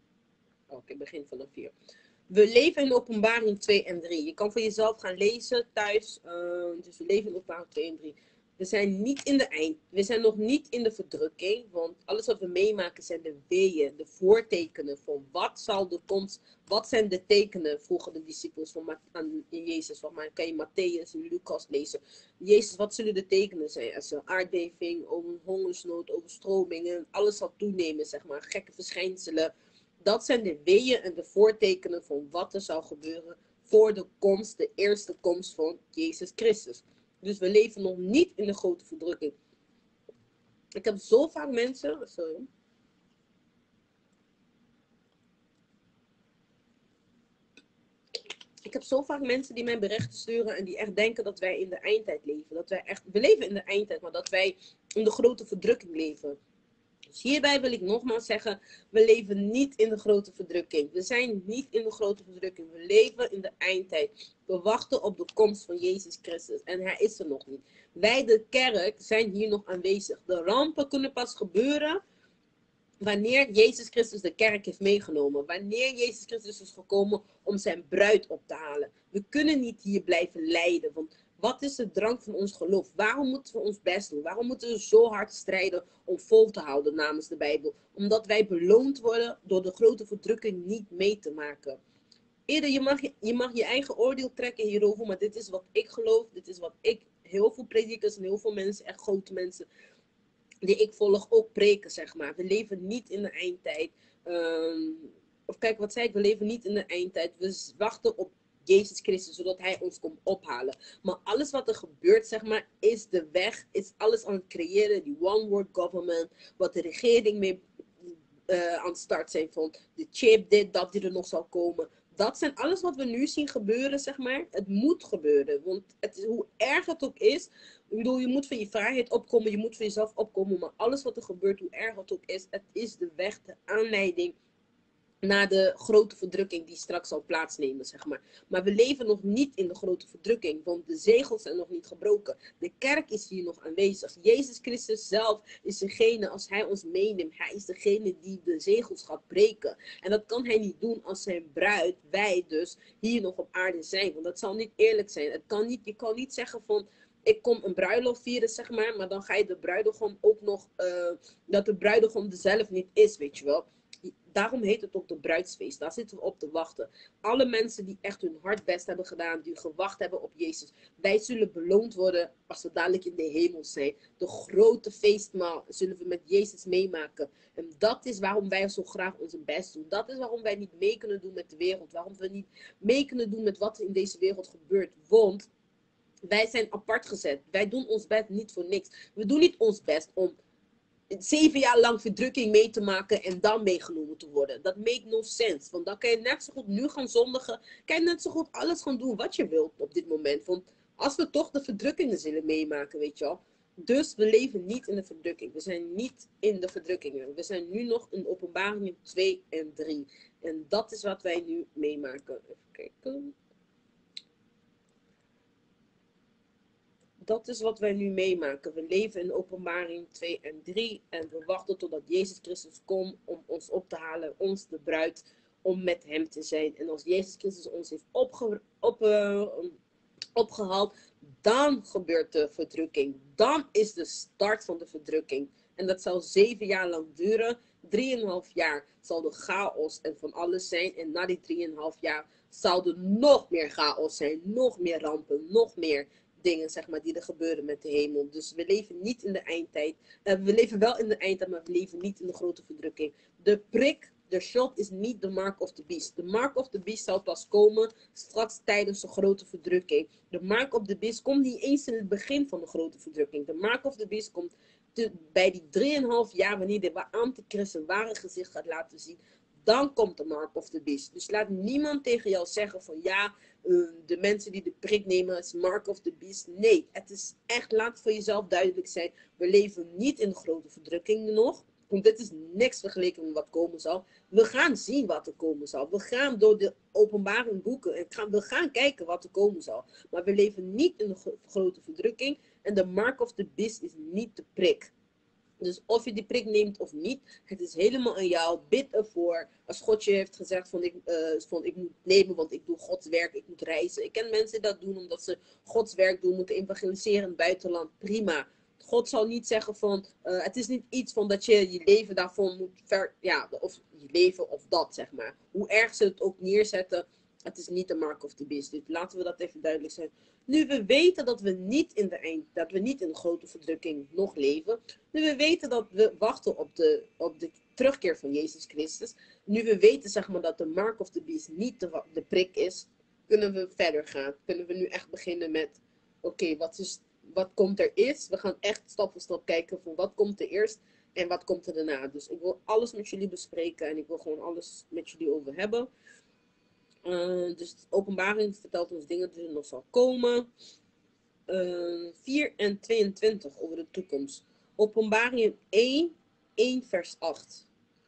Oké, begin vanaf 4. We leven in Openbaring 2 en 3. Je kan voor jezelf gaan lezen thuis. Dus we leven in Openbaring 2 en 3. We zijn niet in de eind. We zijn nog niet in de verdrukking. Want alles wat we meemaken zijn de weeën, de voortekenen van wat zal de komst. Wat zijn de tekenen, vroegen de discipels aan Jezus. Want maar kan je Matthäus en Lucas lezen. Jezus, wat zullen de tekenen zijn? Als een aardbeving, over een hongersnood, overstromingen. Alles zal toenemen, zeg maar. Gekke verschijnselen. Dat zijn de weeën en de voortekenen van wat er zal gebeuren voor de komst, de eerste komst van Jezus Christus. Dus we leven nog niet in de grote verdrukking. Ik heb zo vaak mensen, sorry. Ik heb zo vaak mensen die mij berichten sturen en die echt denken dat wij in de eindtijd leven. We leven in de eindtijd, maar dat wij in de grote verdrukking leven. Dus hierbij wil ik nogmaals zeggen, we leven niet in de grote verdrukking. We zijn niet in de grote verdrukking. We leven in de eindtijd. We wachten op de komst van Jezus Christus. En hij is er nog niet. Wij, de kerk, zijn hier nog aanwezig. De rampen kunnen pas gebeuren wanneer Jezus Christus de kerk heeft meegenomen. Wanneer Jezus Christus is gekomen om zijn bruid op te halen. We kunnen niet hier blijven lijden. Want wat is de drang van ons geloof? Waarom moeten we ons best doen? Waarom moeten we zo hard strijden om vol te houden namens de Bijbel? Omdat wij beloond worden door de grote verdrukking niet mee te maken. Eerder, je mag je eigen oordeel trekken hierover, maar dit is wat ik geloof. Dit is wat heel veel predikers en heel veel mensen, echt grote mensen, die ik volg, ook preken, zeg maar. We leven niet in de eindtijd. Of kijk, wat zei ik? We leven niet in de eindtijd. We wachten op Jezus Christus, zodat hij ons komt ophalen. Maar alles wat er gebeurt, zeg maar, is de weg, is alles aan het creëren. Die one world government, wat de regering mee aan het start zijn van de chip, dit, dat, die er nog zal komen. Dat zijn alles wat we nu zien gebeuren, zeg maar. Het moet gebeuren. Want hoe erg het ook is. Ik bedoel, je moet voor je vrijheid opkomen. Je moet voor jezelf opkomen. Maar alles wat er gebeurt, hoe erg het ook is. Het is de weg, de aanleiding naar de grote verdrukking die straks zal plaatsnemen, zeg maar. Maar we leven nog niet in de grote verdrukking, want de zegels zijn nog niet gebroken. De kerk is hier nog aanwezig. Jezus Christus zelf is degene, als hij ons meeneemt, hij is degene die de zegels gaat breken. En dat kan hij niet doen als zijn bruid, wij dus, hier nog op aarde zijn. Want dat zal niet eerlijk zijn. Je kan niet zeggen van, ik kom een bruiloft vieren, zeg maar dan ga je de bruidegom ook nog, dat de bruidegom er zelf niet is, weet je wel. Daarom heet het ook de bruidsfeest. Daar zitten we op te wachten. Alle mensen die echt hun hart best hebben gedaan. Die gewacht hebben op Jezus. Wij zullen beloond worden als we dadelijk in de hemel zijn. De grote feestmaal zullen we met Jezus meemaken. En dat is waarom wij zo graag onze best doen. Dat is waarom wij niet mee kunnen doen met de wereld. Waarom we niet mee kunnen doen met wat er in deze wereld gebeurt. Want wij zijn apart gezet. Wij doen ons best niet voor niks. We doen niet ons best om 7 jaar lang verdrukking mee te maken en dan meegenomen te worden. Dat make no sense. Want dan kan je net zo goed nu gaan zondigen. Kan je net zo goed alles gaan doen wat je wilt op dit moment. Want als we toch de verdrukkingen zullen meemaken, weet je wel. Dus we leven niet in de verdrukking. We zijn niet in de verdrukkingen. We zijn nu nog in Openbaringen 2 en 3. En dat is wat wij nu meemaken. Even kijken. Dat is wat wij nu meemaken. We leven in Openbaring 2 en 3. En we wachten totdat Jezus Christus komt om ons op te halen. Ons, de bruid, om met hem te zijn. En als Jezus Christus ons heeft opgehaald, dan gebeurt de verdrukking. Dan is de start van de verdrukking. En dat zal 7 jaar lang duren. 3,5 jaar zal de chaos en van alles zijn. En na die 3,5 jaar zal er nog meer chaos zijn. Nog meer rampen. Nog meer dingen, zeg maar, die er gebeuren met de hemel. Dus we leven niet in de eindtijd. We leven wel in de eindtijd, maar we leven niet in de grote verdrukking. De prik, de shot is niet de mark of the beast. De mark of the beast zal pas komen straks tijdens de grote verdrukking. De mark of the beast komt niet eens in het begin van de grote verdrukking. De mark of the beast komt bij die 3,5 jaar, wanneer de antichrist zijn ware gezicht gaat laten zien. Dan komt de mark of the beast. Dus laat niemand tegen jou zeggen van ja, de mensen die de prik nemen is mark of the beast. Nee, het is echt, laat het voor jezelf duidelijk zijn. We leven niet in de grote verdrukking nog. Want dit is niks vergeleken met wat komen zal. We gaan zien wat er komen zal. We gaan door de openbaring boeken en we gaan kijken wat er komen zal. Maar we leven niet in de grote verdrukking. En de mark of the beast is niet de prik. Dus of je die prik neemt of niet, het is helemaal aan jou. Bid ervoor. Als God je heeft gezegd van ik moet nemen, want ik doe Gods werk, ik moet reizen. Ik ken mensen die dat doen omdat ze Gods werk doen, moeten evangeliseren in het buitenland. Prima. God zal niet zeggen van, het is niet iets van dat je je leven daarvoor moet of je leven of dat, zeg maar. Hoe erg ze het ook neerzetten, het is niet de mark of the beast. Dus laten we dat even duidelijk zijn. Nu we weten dat we niet in de grote verdrukking nog leven. Nu we weten dat we wachten op de terugkeer van Jezus Christus. Nu we weten, zeg maar, dat de mark of the beast niet de prik is. Kunnen we verder gaan. Kunnen we nu echt beginnen met, oké, wat komt er eerst? We gaan echt stap voor stap kijken van wat komt er eerst en wat komt er daarna. Dus ik wil alles met jullie bespreken en ik wil gewoon alles met jullie over hebben. Dus de openbaring vertelt ons dingen die er nog zal komen. 4 en 22 over de toekomst. Openbaring 1 vers 8.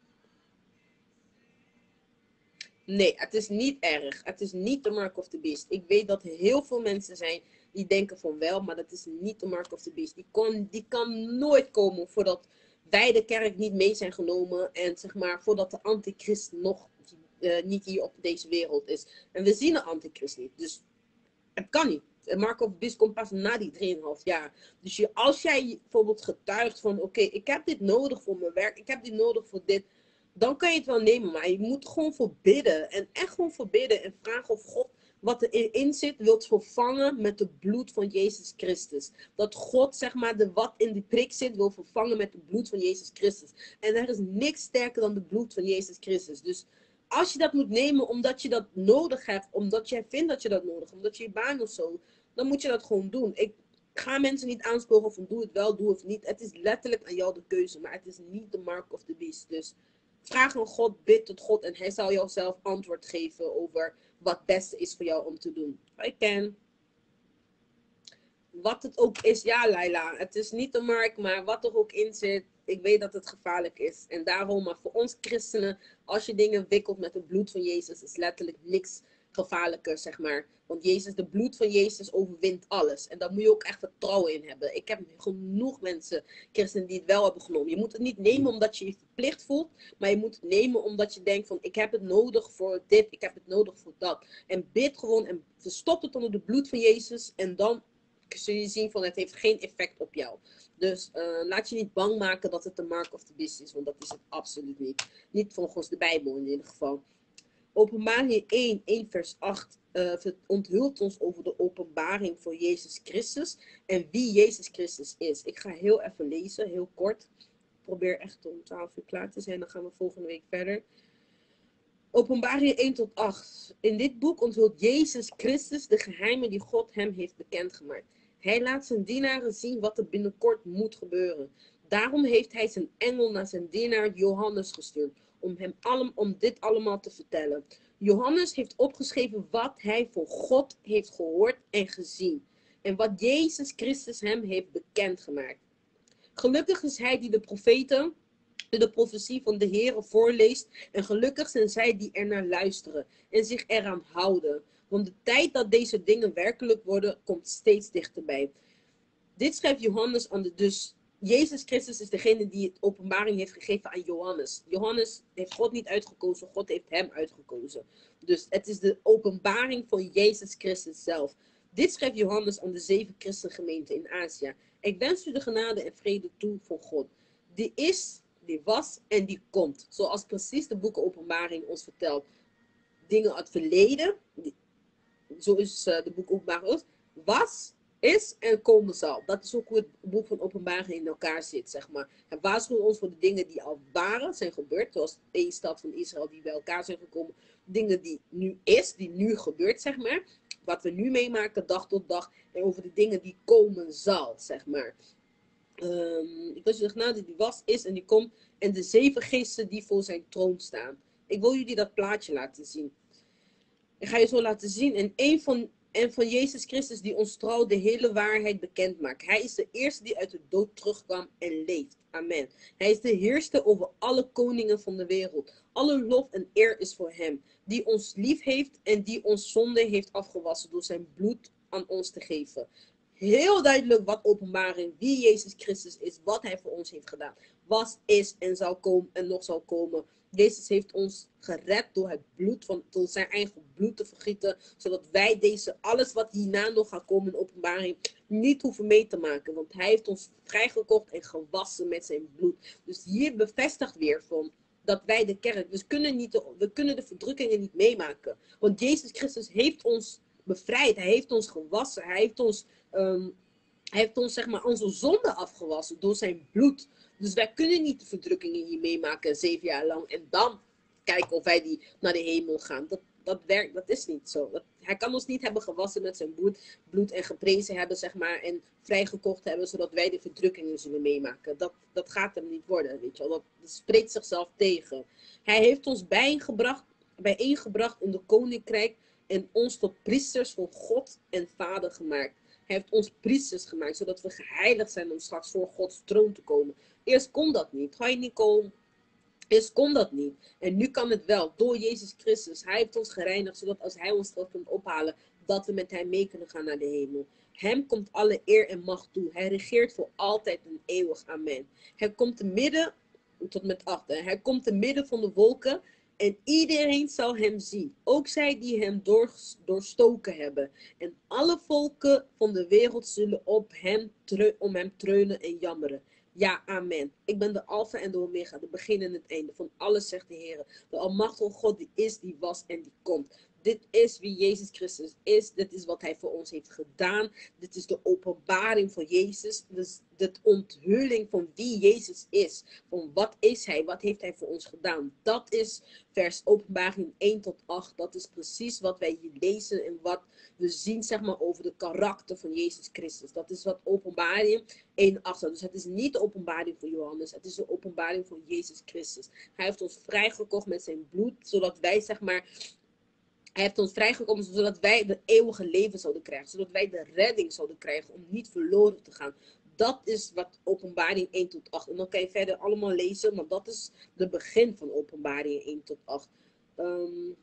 Nee, het is niet erg. Het is niet de mark of the beast. Ik weet dat er heel veel mensen zijn die denken van wel, maar dat is niet de mark of the beast. Die kan nooit komen voordat wij de kerk niet mee zijn genomen en zeg maar voordat de antichrist nog niet hier op deze wereld is. En we zien de antichrist niet, dus het kan niet. Mark of the beast komt pas na die 3,5 jaar. Dus als jij bijvoorbeeld getuigt van oké, ik heb dit nodig voor mijn werk, ik heb dit nodig voor dit, dan kan je het wel nemen. Maar je moet gewoon voor bidden. En echt gewoon voor bidden. En vragen of God wat erin zit, wilt vervangen met het bloed van Jezus Christus. Dat God, zeg maar, wat in die prik zit, wil vervangen met het bloed van Jezus Christus. En er is niks sterker dan het bloed van Jezus Christus. Dus als je dat moet nemen omdat je dat nodig hebt, omdat jij vindt dat je dat nodig hebt, omdat je baan of zo, dan moet je dat gewoon doen. Ik ga mensen niet aansporen van doe het wel, doe het niet. Het is letterlijk aan jou de keuze, maar het is niet de mark of the beast. Dus vraag aan God, bid tot God en hij zal jou zelf antwoord geven over wat het beste is voor jou om te doen. I can. Wat het ook is, ja Laila, het is niet de mark, maar wat er ook in zit, ik weet dat het gevaarlijk is. En daarom, maar voor ons christenen, als je dingen wikkelt met het bloed van Jezus, is letterlijk niks gevaarlijker, zeg maar. Want de bloed van Jezus overwint alles. En daar moet je ook echt vertrouwen in hebben. Ik heb genoeg mensen, christenen, die het wel hebben genomen. Je moet het niet nemen omdat je je verplicht voelt, maar je moet het nemen omdat je denkt van, ik heb het nodig voor dit, ik heb het nodig voor dat. En bid gewoon en verstop het onder het bloed van Jezus en dan zul je zien van het heeft geen effect op jou. Dus laat je niet bang maken dat het de mark of the beast is, want dat is het absoluut niet. Niet volgens de Bijbel in ieder geval. Openbaring 1 vers 8 onthult ons over de openbaring voor Jezus Christus en wie Jezus Christus is. Ik ga heel even lezen, heel kort. Ik probeer echt om 12 uur klaar te zijn, dan gaan we volgende week verder. Openbaring 1 tot 8. In dit boek onthult Jezus Christus de geheimen die God hem heeft bekendgemaakt. Hij laat zijn dienaren zien wat er binnenkort moet gebeuren. Daarom heeft hij zijn engel naar zijn dienaar Johannes gestuurd, om dit allemaal te vertellen. Johannes heeft opgeschreven wat hij van God heeft gehoord en gezien. En wat Jezus Christus hem heeft bekendgemaakt. Gelukkig is hij die de profetie van de Heere voorleest. En gelukkig zijn zij die er naar luisteren en zich eraan houden. Want de tijd dat deze dingen werkelijk worden, komt steeds dichterbij. Dit schrijft Johannes aan dus Jezus Christus is degene die het openbaring heeft gegeven aan Johannes. Johannes heeft God niet uitgekozen, God heeft hem uitgekozen. Dus het is de openbaring van Jezus Christus zelf. Dit schrijft Johannes aan de 7 christengemeenten in Azië. Ik wens u de genade en vrede toe van God. Die is, die was en die komt. Zoals precies de boeken Openbaring ons vertelt. Dingen uit het verleden, zo is de boek Openbaring was, is en komen zal. Dat is ook hoe het boek van Openbaring in elkaar zit, zeg maar. Het waarschuwt ons voor de dingen die al waren, zijn gebeurd. Zoals één stad van Israël die bij elkaar zijn gekomen. Dingen die nu is, die nu gebeurt, zeg maar. Wat we nu meemaken, dag tot dag. En over de dingen die komen zal, zeg maar. Ik wil je genade die was, is en die komt. En de 7 geesten die voor zijn troon staan. Ik wil jullie dat plaatje laten zien. Ik ga je zo laten zien. En van Jezus Christus die ons trouw de hele waarheid bekend maakt. Hij is de eerste die uit de dood terugkwam en leeft. Amen. Hij is de heerste over alle koningen van de wereld. Alle lof en eer is voor hem. Die ons lief heeft en die ons zonde heeft afgewassen door zijn bloed aan ons te geven. heel duidelijk wat openbaring, wie Jezus Christus is, wat hij voor ons heeft gedaan. Was, is en zal komen en nog zal komen. Jezus heeft ons gered door het bloed door zijn eigen bloed te vergieten, zodat wij alles wat hierna nog gaat komen in openbaring, niet hoeven mee te maken. Want hij heeft ons vrijgekocht en gewassen met zijn bloed. Dus hier bevestigt weer van dat wij de kerk, we kunnen de verdrukkingen niet meemaken. Want Jezus Christus heeft ons bevrijd. Hij heeft ons gewassen. Hij heeft ons zeg maar onze zonde afgewassen door zijn bloed. Dus wij kunnen niet de verdrukkingen hier meemaken 7 jaar lang. En dan kijken of wij naar de hemel gaan. Dat is niet zo. Hij kan ons niet hebben gewassen met zijn bloed en geprezen hebben, zeg maar, en vrijgekocht hebben, zodat wij de verdrukkingen zullen meemaken. Dat gaat hem niet worden, weet je wel. Dat spreekt zichzelf tegen. Hij heeft ons bijeengebracht in de koninkrijk en ons tot priesters van God en Vader gemaakt. Hij heeft ons priesters gemaakt, zodat we geheiligd zijn om straks voor Gods troon te komen. Eerst kon dat niet. Ga je niet komen? Eerst kon dat niet. En nu kan het wel. Door Jezus Christus. Hij heeft ons gereinigd. Zodat als hij ons terug kunt ophalen. Dat we met hem mee kunnen gaan naar de hemel. Hem komt alle eer en macht toe. Hij regeert voor altijd en eeuwig. Amen. Hij komt te midden. Tot met 8. Hij komt te midden van de wolken. En iedereen zal hem zien. Ook zij die hem doorstoken hebben. En alle volken van de wereld zullen om hem treunen en jammeren. Ja, amen. Ik ben de Alpha en de Omega, de begin en het einde. Van alles zegt de Heer. De Almachtige God die is, die was en die komt. Dit is wie Jezus Christus is. Dit is wat hij voor ons heeft gedaan. Dit is de openbaring van Jezus. Dus de onthulling van wie Jezus is. Van wat is hij? Wat heeft hij voor ons gedaan? Dat is vers openbaring 1 tot 8. Dat is precies wat wij hier lezen en wat we zien, zeg maar, over de karakter van Jezus Christus. Dat is wat openbaring 1 8. Dus het is niet de openbaring van Johannes. Het is de openbaring van Jezus Christus. Hij heeft ons vrijgekocht met zijn bloed. Zodat wij, zeg maar, hij heeft ons vrijgekomen zodat wij de eeuwige leven zouden krijgen. Zodat wij de redding zouden krijgen om niet verloren te gaan. Dat is wat openbaring 1 tot 8. En dan kan je verder allemaal lezen. Maar dat is de begin van openbaring 1 tot 8. Hij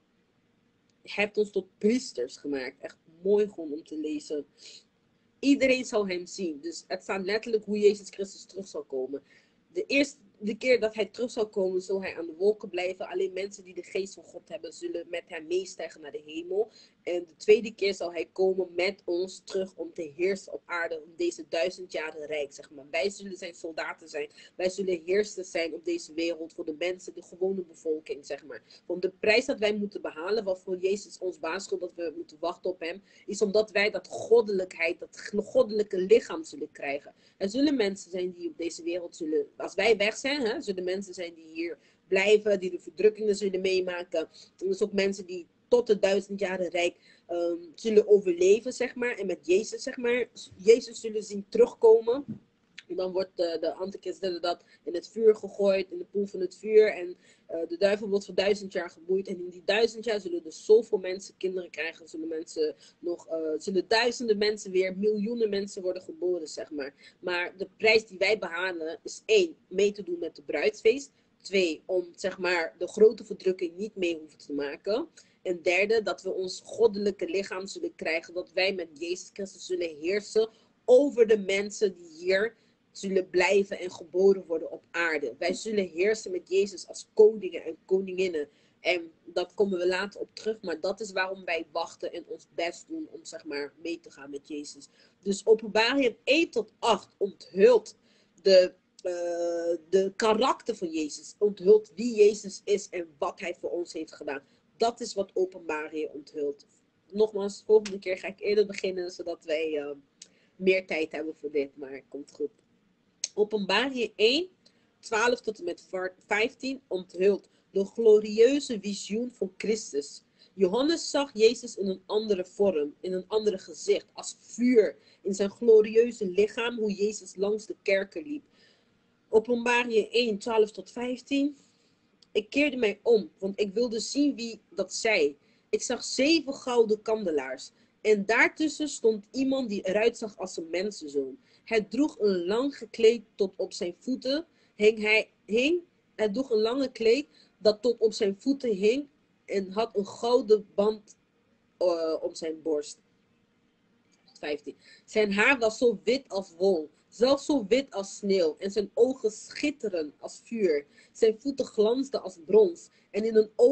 heeft ons tot priesters gemaakt. Echt mooi gewoon om te lezen. Iedereen zal hem zien. Dus het staat letterlijk hoe Jezus Christus terug zal komen. De keer dat hij terug zal komen, zal hij aan de wolken blijven. Alleen mensen die de geest van God hebben, zullen met hem meestijgen naar de hemel. En de tweede keer zal hij komen met ons terug om te heersen op aarde. Om deze 1000 jaren rijk, zeg maar. Wij zullen zijn soldaten zijn. Wij zullen heersers zijn op deze wereld voor de mensen, de gewone bevolking, zeg maar. Want de prijs dat wij moeten behalen, waarvoor Jezus ons waarschuwt dat we moeten wachten op hem, is omdat wij dat goddelijke lichaam zullen krijgen. Er zullen mensen zijn die op deze wereld zullen, als wij weg zijn, zullen mensen zijn die hier blijven, die de verdrukkingen zullen meemaken. En dus ook mensen die tot de 1000 jaren rijk zullen overleven, zeg maar. En met Jezus, zeg maar, Jezus zullen zien terugkomen. En dan wordt de antichrist dat in het vuur gegooid, in de poel van het vuur. En de duivel wordt voor 1000 jaar geboeid. En in die 1000 jaar zullen dus zoveel mensen kinderen krijgen. Zullen duizenden mensen weer, miljoenen mensen worden geboren, zeg maar. Maar de prijs die wij behalen is 1, mee te doen met de bruidsfeest. 2, om, zeg maar, de grote verdrukking niet mee hoeven te maken. En derde, dat we ons goddelijke lichaam zullen krijgen. Dat wij met Jezus Christus zullen heersen over de mensen die hier zullen blijven en geboren worden op aarde. Wij zullen heersen met Jezus als koningen en koninginnen. En dat komen we later op terug. Maar dat is waarom wij wachten en ons best doen om, zeg maar, mee te gaan met Jezus. Dus openbaring 1 tot 8 onthult de karakter van Jezus. Onthult wie Jezus is en wat hij voor ons heeft gedaan. Dat is wat openbaring onthult. Nogmaals, de volgende keer ga ik eerder beginnen, zodat wij meer tijd hebben voor dit. Maar het komt goed. Openbaring 1, 12 tot en met 15 onthult de glorieuze visioen van Christus. Johannes zag Jezus in een andere vorm, in een andere gezicht, als vuur, in zijn glorieuze lichaam, hoe Jezus langs de kerken liep. Openbaring 1, 12 tot 15. Ik keerde mij om, want ik wilde zien wie dat zei. Ik zag 7 gouden kandelaars. En daartussen stond iemand die eruit zag als een mensenzoon. Hij droeg een lang gekleed tot op zijn voeten. Hij droeg een lange kleed dat tot op zijn voeten hing. En had een gouden band om zijn borst. 15. Zijn haar was zo wit als wol, zelfs zo wit als sneeuw. En zijn ogen schitteren als vuur. Zijn voeten glansden als brons. En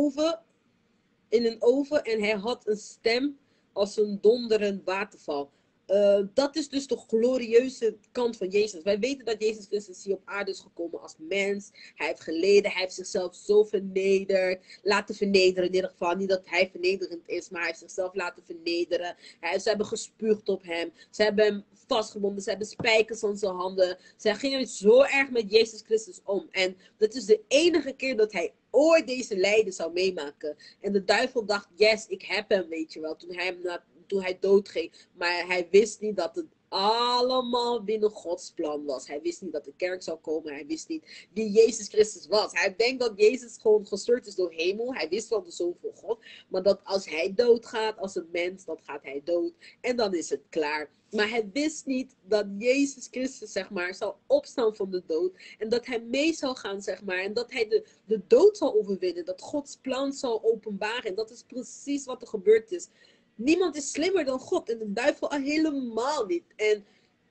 in een oven en hij had een stem als een donderend waterval. Dat is dus de glorieuze kant van Jezus. Wij weten dat Jezus Christus hier op aarde is gekomen als mens. Hij heeft geleden, hij heeft zichzelf zo vernederd. Laten vernederen in ieder geval. Niet dat hij vernederend is, maar hij heeft zichzelf laten vernederen. Ze hebben gespuugd op hem. Ze hebben hem vastgebonden. Ze hebben spijkers aan zijn handen. Ze gingen zo erg met Jezus Christus om. En dat is de enige keer dat hij ooit deze lijden zou meemaken. En de duivel dacht, yes, ik heb hem, weet je wel. Toen hij doodging. Maar hij wist niet dat het allemaal binnen Gods plan was. Hij wist niet dat de kerk zou komen. Hij wist niet wie Jezus Christus was. Hij denkt dat Jezus gewoon gestuurd is door hemel. Hij wist wel de Zoon van God. Maar dat als hij doodgaat, als een mens, dan gaat hij dood. En dan is het klaar. Maar hij wist niet dat Jezus Christus, zeg maar, zou opstaan van de dood. En dat hij mee zou gaan, zeg maar. En dat hij de dood zal overwinnen. Dat Gods plan zal openbaren. En dat is precies wat er gebeurd is. Niemand is slimmer dan God. En de duivel al helemaal niet. En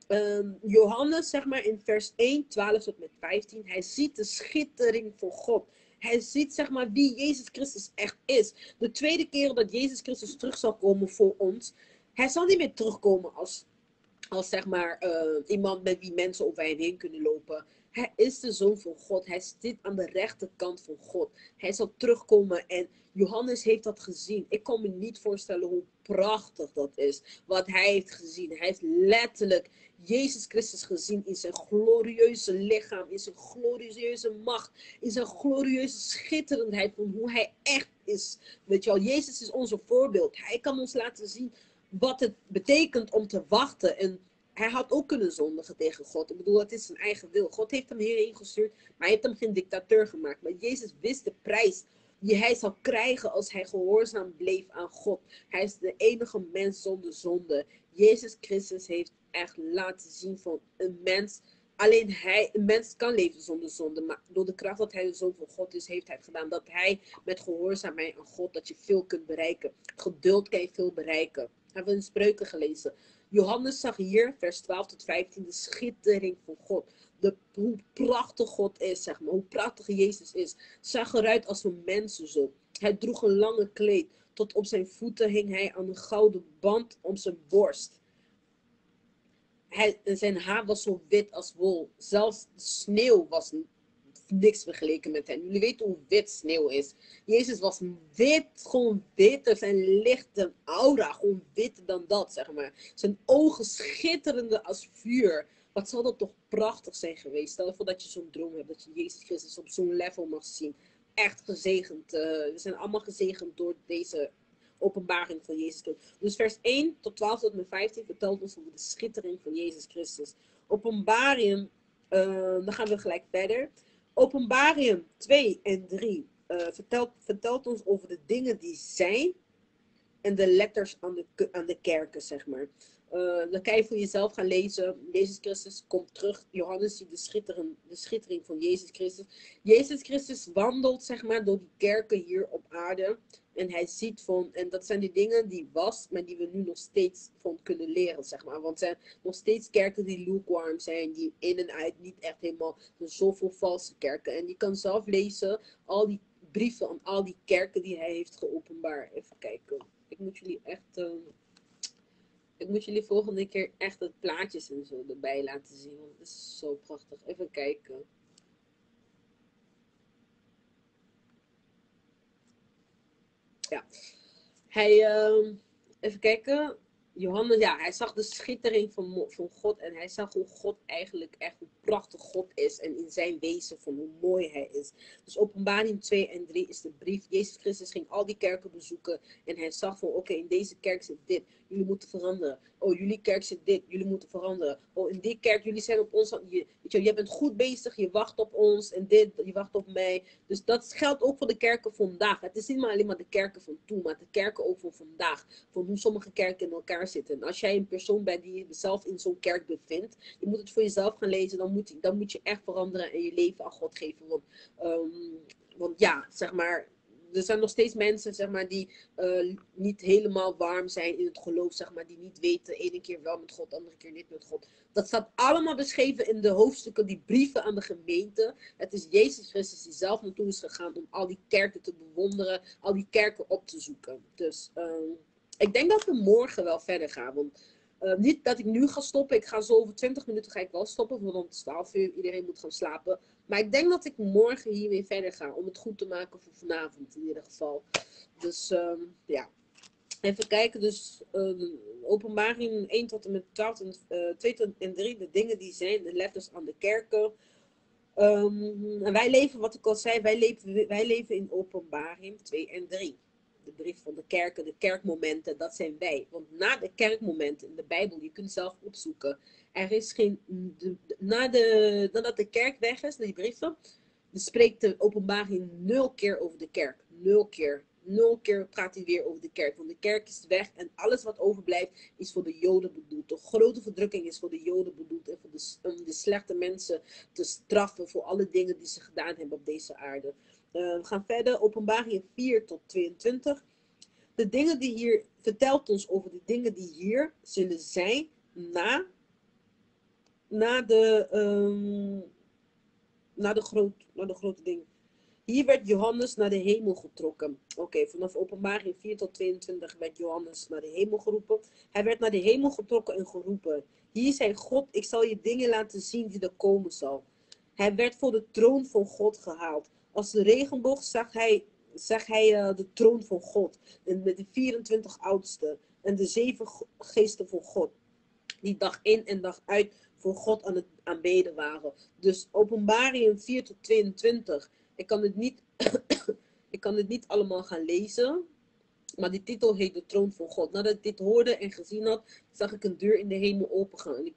Johannes, zeg maar, in vers 1, 12 tot met 15. Hij ziet de schittering van God. Hij ziet, zeg maar, wie Jezus Christus echt is. De tweede keer dat Jezus Christus terug zal komen voor ons. Hij zal niet meer terugkomen als zeg maar, iemand met wie mensen over hem heen kunnen lopen. Hij is de Zoon van God. Hij zit aan de rechterkant van God. Hij zal terugkomen en Johannes heeft dat gezien. Ik kan me niet voorstellen hoe prachtig dat is. Wat hij heeft gezien. Hij heeft letterlijk Jezus Christus gezien in zijn glorieuze lichaam. In zijn glorieuze macht. In zijn glorieuze schitterendheid van hoe hij echt is. Weet je wel, Jezus is onze voorbeeld. Hij kan ons laten zien wat het betekent om te wachten. En hij had ook kunnen zondigen tegen God. Ik bedoel, het is zijn eigen wil. God heeft hem hierheen gestuurd, maar hij heeft hem geen dictateur gemaakt. Maar Jezus wist de prijs die hij zou krijgen als hij gehoorzaam bleef aan God. Hij is de enige mens zonder zonde. Jezus Christus heeft echt laten zien van een mens. Alleen een mens kan leven zonder zonde. Maar door de kracht dat hij de Zoon van God is, heeft hij het gedaan. Dat hij met gehoorzaamheid aan God, dat je veel kunt bereiken. Geduld kan je veel bereiken. Hebben we in Spreuken gelezen. Johannes zag hier, vers 12 tot 15, de schittering van God. Hoe prachtig God is, zeg maar. Hoe prachtig Jezus is. Zag eruit als een mensenzoon. Hij droeg een lange kleed. Tot op zijn voeten hing hij aan een gouden band om zijn borst. Zijn haar was zo wit als wol. Zelfs de sneeuw was niks vergeleken met hem. Jullie weten hoe wit sneeuw is. Jezus was wit, gewoon witter. Zijn lichte aura, gewoon witter dan dat, zeg maar. Zijn ogen schitterende als vuur. Wat zal dat toch prachtig zijn geweest. Stel je voor dat je zo'n droom hebt, dat je Jezus Christus op zo'n level mag zien. Echt gezegend. We zijn allemaal gezegend door deze openbaring van Jezus Christus. Dus vers 1 tot 12 tot en 15 vertelt ons over de schittering van Jezus Christus. Openbaring, dan gaan we gelijk verder. Openbaring 2 en 3 vertelt ons over de dingen die zijn en de letters aan de kerken, zeg maar. Dan kan je voor jezelf gaan lezen. Jezus Christus komt terug. Johannes ziet de schittering van Jezus Christus. Jezus Christus wandelt, zeg maar, door die kerken hier op aarde. En hij ziet en dat zijn die dingen die maar die we nu nog steeds van kunnen leren, zeg maar. Want er zijn nog steeds kerken die lukewarm zijn, die in en uit niet echt helemaal, er zijn zoveel valse kerken. En je kan zelf lezen, al die brieven aan al die kerken die hij heeft geopenbaard. Even kijken. Ik moet jullie volgende keer echt het plaatjes en zo erbij laten zien. Want het is zo prachtig. Even kijken. Ja. Even kijken. Johannes, ja, hij zag de schittering van God. En hij zag hoe God eigenlijk echt, hoe prachtig God is. En in zijn wezen van hoe mooi hij is. Dus Openbaring 2 en 3 is de brief. Jezus Christus ging al die kerken bezoeken. En hij zag van, oké, in deze kerk zit dit. Jullie moeten veranderen. Oh, jullie kerk zit dit. Jullie moeten veranderen. Oh, in die kerk, jullie zijn op ons. Je bent goed bezig. Je wacht op ons. En dit, je wacht op mij. Dus dat geldt ook voor de kerken vandaag. Het is niet maar alleen maar de kerken van toen. Maar de kerken ook van vandaag. Van hoe sommige kerken in elkaar zitten. En als jij een persoon bent die jezelf in zo'n kerk bevindt. Je moet het voor jezelf gaan lezen. Dan moet je echt veranderen. En je leven aan God geven. Want ja, zeg maar. er zijn nog steeds mensen, zeg maar, die niet helemaal warm zijn in het geloof, zeg maar, die niet weten, ene keer wel met God, andere keer niet met God. Dat staat allemaal beschreven in de hoofdstukken, die brieven aan de gemeente. Het is Jezus Christus die zelf naartoe is gegaan om al die kerken te bewonderen, al die kerken op te zoeken. Dus ik denk dat we morgen wel verder gaan, want niet dat ik nu ga stoppen. Ik ga zo over 20 minuten ga ik wel stoppen. Want om 12 uur iedereen moet gaan slapen. Maar ik denk dat ik morgen hiermee verder ga. Om het goed te maken voor vanavond in ieder geval. Dus ja. Even kijken. Dus openbaring 1 tot en met 12 en 2 tot en 3. De dingen die zijn. De letters aan de kerken. En wij leven, wat ik al zei. Wij leven in openbaring 2 en 3. De brief van de kerken, de kerkmomenten, dat zijn wij. Want na de kerkmomenten in de Bijbel, je kunt zelf opzoeken. Er is geen, nadat de kerk weg is, die brieven, spreekt de openbaring 0 keer over de kerk. 0 keer. 0 keer praat hij weer over de kerk. Want de kerk is weg en alles wat overblijft is voor de Joden bedoeld. De grote verdrukking is voor de Joden bedoeld. En om de slechte mensen te straffen voor alle dingen die ze gedaan hebben op deze aarde. We gaan verder, openbaring 4 tot 22. De dingen die hier vertelt ons over de dingen die hier zullen zijn na de grote dingen. Hier werd Johannes naar de hemel getrokken. Oké, vanaf openbaring 4 tot 22 werd Johannes naar de hemel geroepen. Hij werd naar de hemel getrokken en geroepen. Hier zei God, ik zal je dingen laten zien die er komen zal. Hij werd voor de troon van God gehaald. Als de regenboog zag hij de troon van God. En met de 24 oudsten en de 7 geesten van God. Die dag in en dag uit voor God aan het aanbeden waren. Dus openbaring 4 tot 22. Ik kan het niet allemaal gaan lezen. Maar die titel heet de troon van God. Nadat ik dit hoorde en gezien had, zag ik een deur in de hemel opengaan.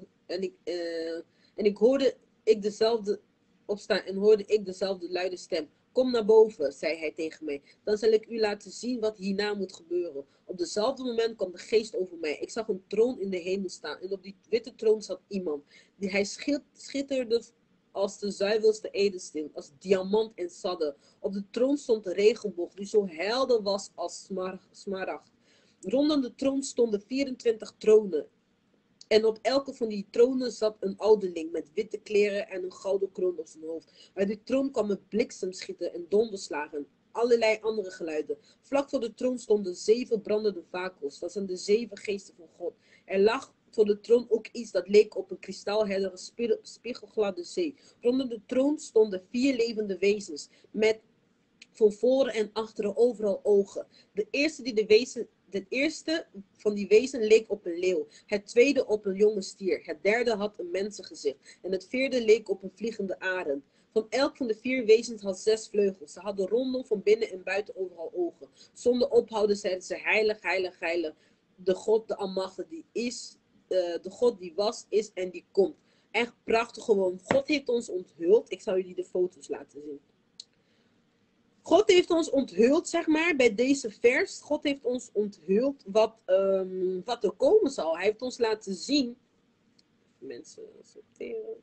En ik hoorde ik dezelfde opstaan en hoorde ik dezelfde luide stem. Kom naar boven, zei hij tegen mij. Dan zal ik u laten zien wat hierna moet gebeuren. Op dezelfde moment kwam de geest over mij. Ik zag een troon in de hemel staan. En op die witte troon zat iemand. Hij schitterde als de zuivelste edelsteen, als diamant en sadde. Op de troon stond de regenboog, die zo helder was als smaragd. Rondom de troon stonden 24 tronen. En op elke van die tronen zat een ouderling met witte kleren en een gouden kroon op zijn hoofd. Uit die troon kwamen bliksemschieten en donderslagen. Allerlei andere geluiden. Vlak voor de troon stonden 7 brandende fakels. Dat zijn de 7 geesten van God. Er lag voor de troon ook iets dat leek op een kristalheldere spiegelgladde zee. Rondom de troon stonden 4 levende wezens met van voren en achteren overal ogen. Het eerste van die wezen leek op een leeuw. Het tweede op een jonge stier. Het derde had een mensengezicht. En het vierde leek op een vliegende arend. Van elk van de 4 wezens had 6 vleugels. Ze hadden rondom van binnen en buiten overal ogen. Zonder ophouden zeiden ze: heilig, heilig, heilig. De God, de Almachtige, die is, de God die was, is en die komt. Echt prachtig gewoon. God heeft ons onthuld. Ik zal jullie de foto's laten zien. God heeft ons onthuld, zeg maar, bij deze vers. God heeft ons onthuld wat er komen zal. Hij heeft ons laten zien. Mensen sorteren.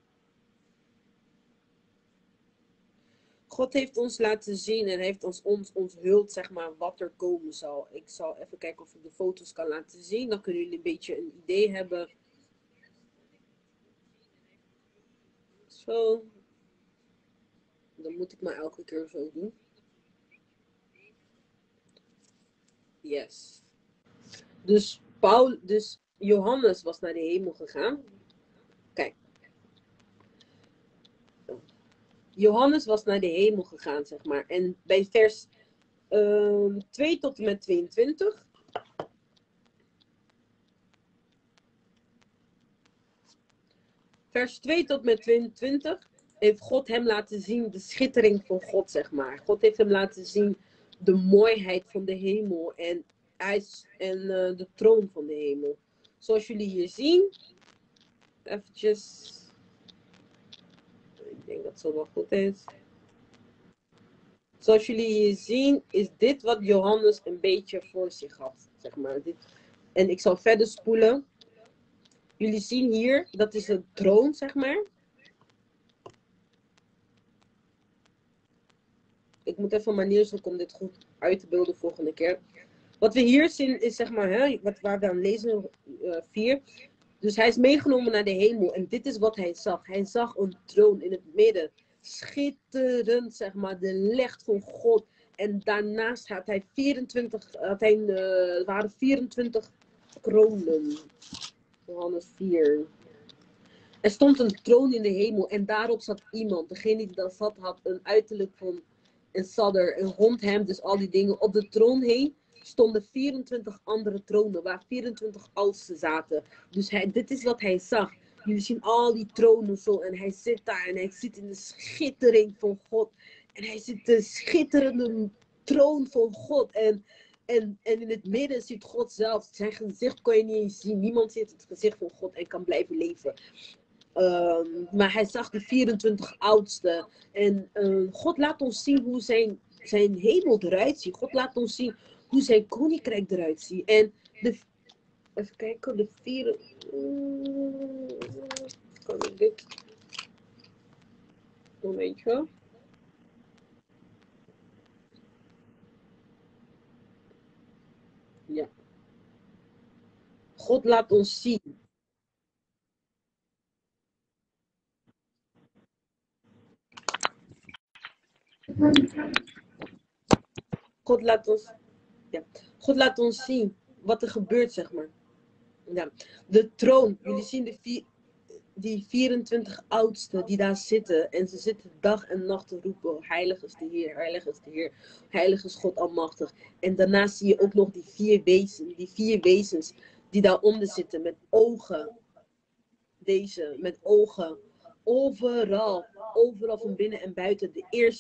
God heeft ons laten zien en heeft ons onthuld, zeg maar, wat er komen zal. Ik zal even kijken of ik de foto's kan laten zien. Dan kunnen jullie een beetje een idee hebben. Zo. Dan moet ik maar elke keer zo doen. Yes. Dus Johannes was naar de hemel gegaan. Kijk. Johannes was naar de hemel gegaan, zeg maar. En bij vers 2 tot en met 22. Vers 2 tot en met 22 heeft God hem laten zien de schittering van God, zeg maar. God heeft hem laten zien de mooiheid van de hemel en de troon van de hemel. Zoals jullie hier zien. Eventjes. Ik denk dat het zo wel goed is. Zoals jullie hier zien, is dit wat Johannes een beetje voor zich had. Zeg maar. En ik zal verder spoelen. Jullie zien hier, dat is een troon, zeg maar. Ik moet even een manier zoeken om dit goed uit te beelden volgende keer. Wat we hier zien is zeg maar, waar we aan lezen, 4. Dus hij is meegenomen naar de hemel. En dit is wat hij zag. Hij zag een troon in het midden. Schitterend, zeg maar, de licht van God. En daarnaast had hij 24, waren 24 kronen. Johannes 4. Er stond een troon in de hemel en daarop zat iemand. Degene die daar zat had een uiterlijk van een sadder. En rond hem, dus al die dingen. Op de troon heen stonden 24 andere tronen waar 24 oudsten zaten. Dus dit is wat hij zag. Jullie zien al die tronen zo. En hij zit daar en hij zit in de schittering van God. En hij zit de schitterende troon van God. En in het midden zit God zelf. Zijn gezicht kon je niet eens zien. Niemand ziet het gezicht van God en kan blijven leven. Maar hij zag de 24 oudsten. En God laat ons zien hoe zijn hemel eruit ziet. God laat ons zien hoe zijn koninkrijk eruit ziet. En even kijken, de 4. Kan ik dit? Momentje. Ja. God laat ons zien. God laat ons zien wat er gebeurt, zeg maar. Ja. De troon. Jullie zien die 24 oudsten die daar zitten. En ze zitten dag en nacht te roepen. Heilig is de Heer, heilig is de Heer. Heilig is God almachtig. En daarna zie je ook nog die vier wezens die daaronder zitten met ogen. Met ogen. Overal van binnen en buiten.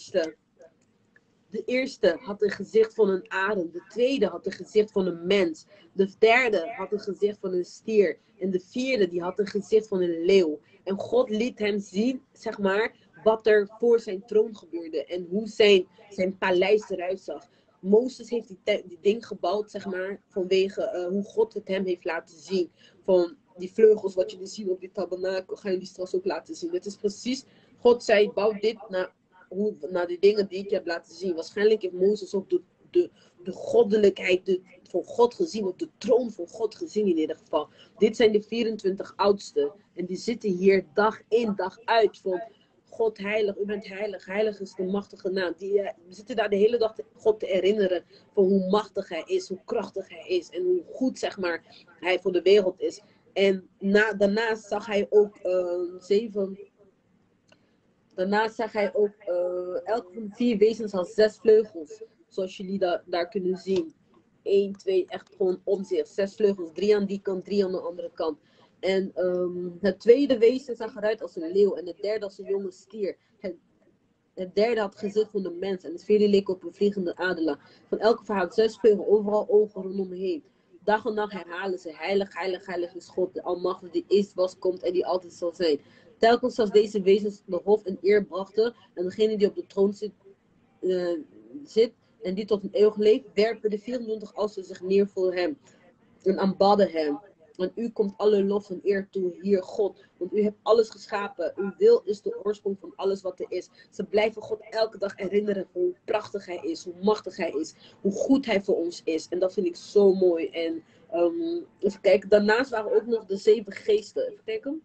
De eerste had een gezicht van een arend. De tweede had een gezicht van een mens. De derde had een gezicht van een stier. En de vierde die had een gezicht van een leeuw. En God liet hem zien, zeg maar, wat er voor zijn troon gebeurde. En hoe zijn paleis eruit zag. Mozes heeft die ding gebouwd, zeg maar, vanwege hoe God het hem heeft laten zien. Van die vleugels, wat jullie zien op die tabernakel, gaan jullie straks ook laten zien. Het is precies, God zei, bouw dit naar die dingen die ik je heb laten zien. Waarschijnlijk heeft Mozes ook de goddelijkheid van God gezien, op de troon van God gezien in ieder geval. Dit zijn de 24 oudsten. En die zitten hier dag in, dag uit van God heilig, u bent heilig, heilig is de machtige naam. We zitten daar de hele dag God te herinneren van hoe machtig hij is, hoe krachtig hij is en hoe goed, zeg maar, hij voor de wereld is. En daarnaast zag hij ook 7... Daarnaast zag hij ook, elke van de 4 wezens had 6 vleugels. Zoals jullie daar kunnen zien. 1, 2, echt gewoon om zich. 6 vleugels. 3 aan die kant, 3 aan de andere kant. En het tweede wezen zag eruit als een leeuw. En het derde als een jonge stier. Het derde had het gezicht van een mens. En het vierde leek op een vliegende adelaar. Van elke verhaal 6 vleugels. Overal ogen rondomheen. Dag en nacht herhalen ze. Heilig, heilig, heilig is God. De Almachtige die eerst was, komt en die altijd zal zijn. Telkens als deze wezens de hof en eer brachten. En degene die op de troon zit en die tot een eeuwig leeft. Werpen de 24 oudsten zich neer voor hem. En aanbadden hem. En u komt alle lof en eer toe, hier God. Want u hebt alles geschapen. Uw wil is de oorsprong van alles wat er is. Ze blijven God elke dag herinneren hoe prachtig hij is. Hoe machtig hij is. Hoe goed hij voor ons is. En dat vind ik zo mooi. En even kijken. Daarnaast waren ook nog de 7 geesten. Even kijken.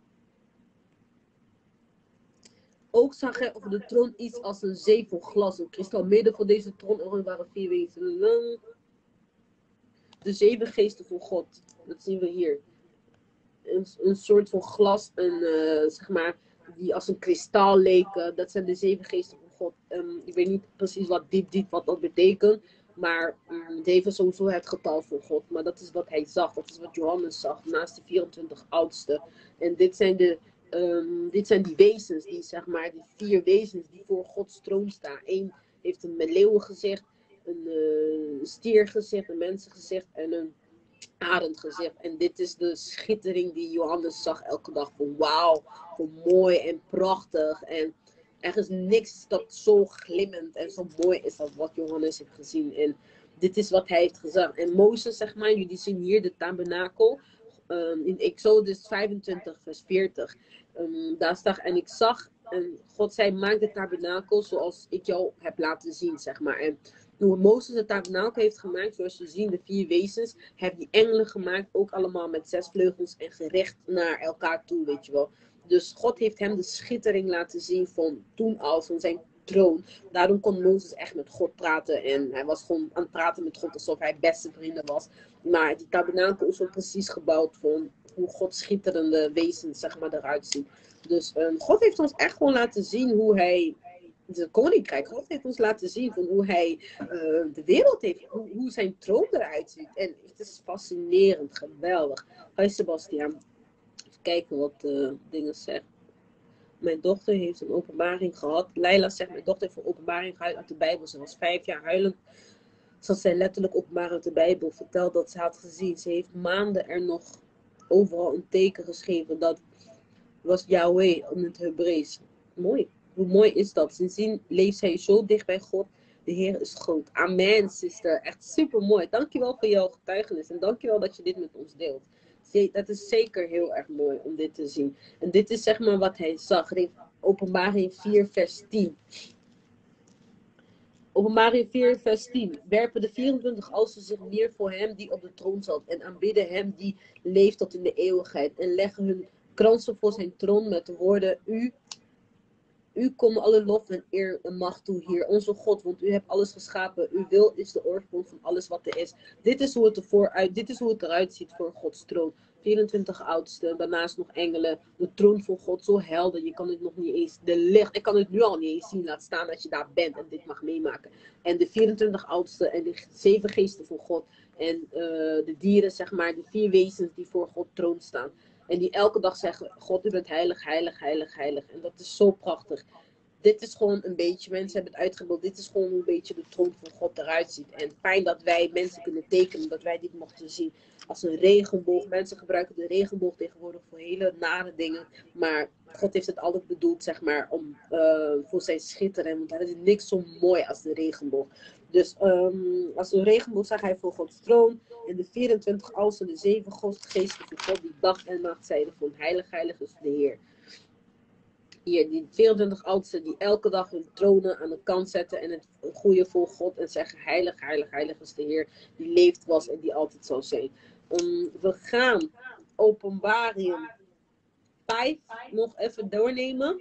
Ook zag hij over de troon iets als een zee van glas. Een kristal midden van deze troon. Er waren 4 wezens. De 7 geesten van God. Dat zien we hier. Een soort van glas. Zeg maar, die als een kristal leken. Dat zijn de 7 geesten van God. Ik weet niet precies wat dat betekent. Maar 7 is sowieso het getal van God. Maar dat is wat hij zag. Dat is wat Johannes zag. Naast de 24 oudsten. En dit zijn die wezens. Zeg maar, die 4 wezens die voor Gods troon staan. Eén heeft een leeuwengezicht. Een stiergezicht. Een mensengezicht. En een arendgezicht. En dit is de schittering die Johannes zag elke dag. Van wauw. Van mooi en prachtig. En er is niks dat zo glimmend en zo mooi is als wat Johannes heeft gezien. En dit is wat hij heeft gezegd. En Mozes, zeg maar, jullie zien hier de tabernakel. In Exodus 25 vers 40. Daar staat, en ik zag, en God zei, maak de tabernakel zoals ik jou heb laten zien, zeg maar. En toen Mozes het tabernakel heeft gemaakt, zoals je ziet, de 4 wezens, heeft die engelen gemaakt, ook allemaal met 6 vleugels en gericht naar elkaar toe, weet je wel. Dus God heeft hem de schittering laten zien van toen al, van zijn troon. Daarom kon Mozes echt met God praten en hij was gewoon aan het praten met God alsof hij beste vrienden was. Maar die tabernakel is zo precies gebouwd van hoe God schitterende wezens, zeg maar, eruit ziet. Dus God heeft ons echt gewoon laten zien hoe hij, het koninkrijk, God heeft ons laten zien van hoe hij de wereld heeft, hoe zijn troon eruit ziet. En het is fascinerend, geweldig. Hi Sebastian, even kijken wat dingen zegt. Mijn dochter heeft een openbaring gehad. Leila zegt, mijn dochter heeft een openbaring gehad uit de Bijbel. Ze was 5 jaar huilend. Zoals zij letterlijk openbaar uit de Bijbel vertelt dat ze had gezien. Ze heeft maanden er nog overal een teken geschreven. Dat was Yahweh in het Hebreeuws. Mooi. Hoe mooi is dat? Sindsdien leeft zij zo dicht bij God. De Heer is groot. Amen, sister. Echt super mooi. Dankjewel voor jouw getuigenis. En dankjewel dat je dit met ons deelt. Dat is zeker heel erg mooi om dit te zien. En dit is zeg maar wat hij zag. Openbaring 4 vers 10. Openbaring 4 vers 10. Werpen de 24 alsen zich neer voor hem die op de troon zat. En aanbidden hem die leeft tot in de eeuwigheid. En leggen hun kransen voor zijn troon met de woorden. U komt alle lof en eer en macht toe hier. Onze God, want u hebt alles geschapen. Uw wil is de oorsprong van alles wat er is. Dit is hoe het eruit ziet voor Gods troon. 24 oudsten, daarnaast nog engelen. De troon van God, zo helder. Je kan het nog niet eens, de licht. Ik kan het nu al niet eens zien. Laat staan dat je daar bent en dit mag meemaken. En de 24 oudsten en de 7 geesten van God. En de dieren, zeg maar, de 4 wezens die voor God troon staan. En die elke dag zeggen, God, u bent heilig, heilig, heilig, heilig. En dat is zo prachtig. Dit is gewoon een beetje, mensen hebben het uitgebeeld, dit is gewoon een beetje de troon van God eruit ziet. En fijn dat wij mensen kunnen tekenen, dat wij dit mochten zien als een regenboog. Mensen gebruiken de regenboog tegenwoordig voor hele nare dingen. Maar God heeft het altijd bedoeld, zeg maar, om voor zijn schitteren. Want er is niks zo mooi als de regenboog. Dus als een regenboog zag hij voor Gods troon. En de 24 alsen, de 7 geesten van God, die dag en nacht zeiden van heilig, heilig is de Heer. Hier, die 24 oudsten die elke dag hun tronen aan de kant zetten en het goede voor God en zeggen heilig, heilig, heilig is de Heer die leeft was en die altijd zal zijn. We gaan Openbaring 5 nog even doornemen.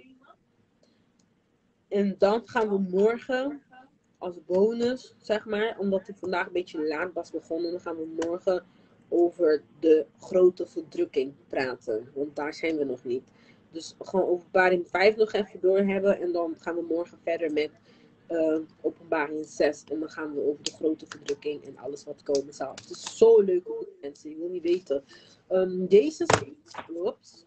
En dan gaan we morgen als bonus, zeg maar, omdat ik vandaag een beetje laat was begonnen, dan gaan we morgen over de grote verdrukking praten. Want daar zijn we nog niet. Dus we gaan Openbaring 5 nog even door hebben. En dan gaan we morgen verder met Openbaring 6. En dan gaan we over de grote verdrukking en alles wat komen zal. Het is zo leuk, mensen. Je wil niet weten. Jezus. Oeps.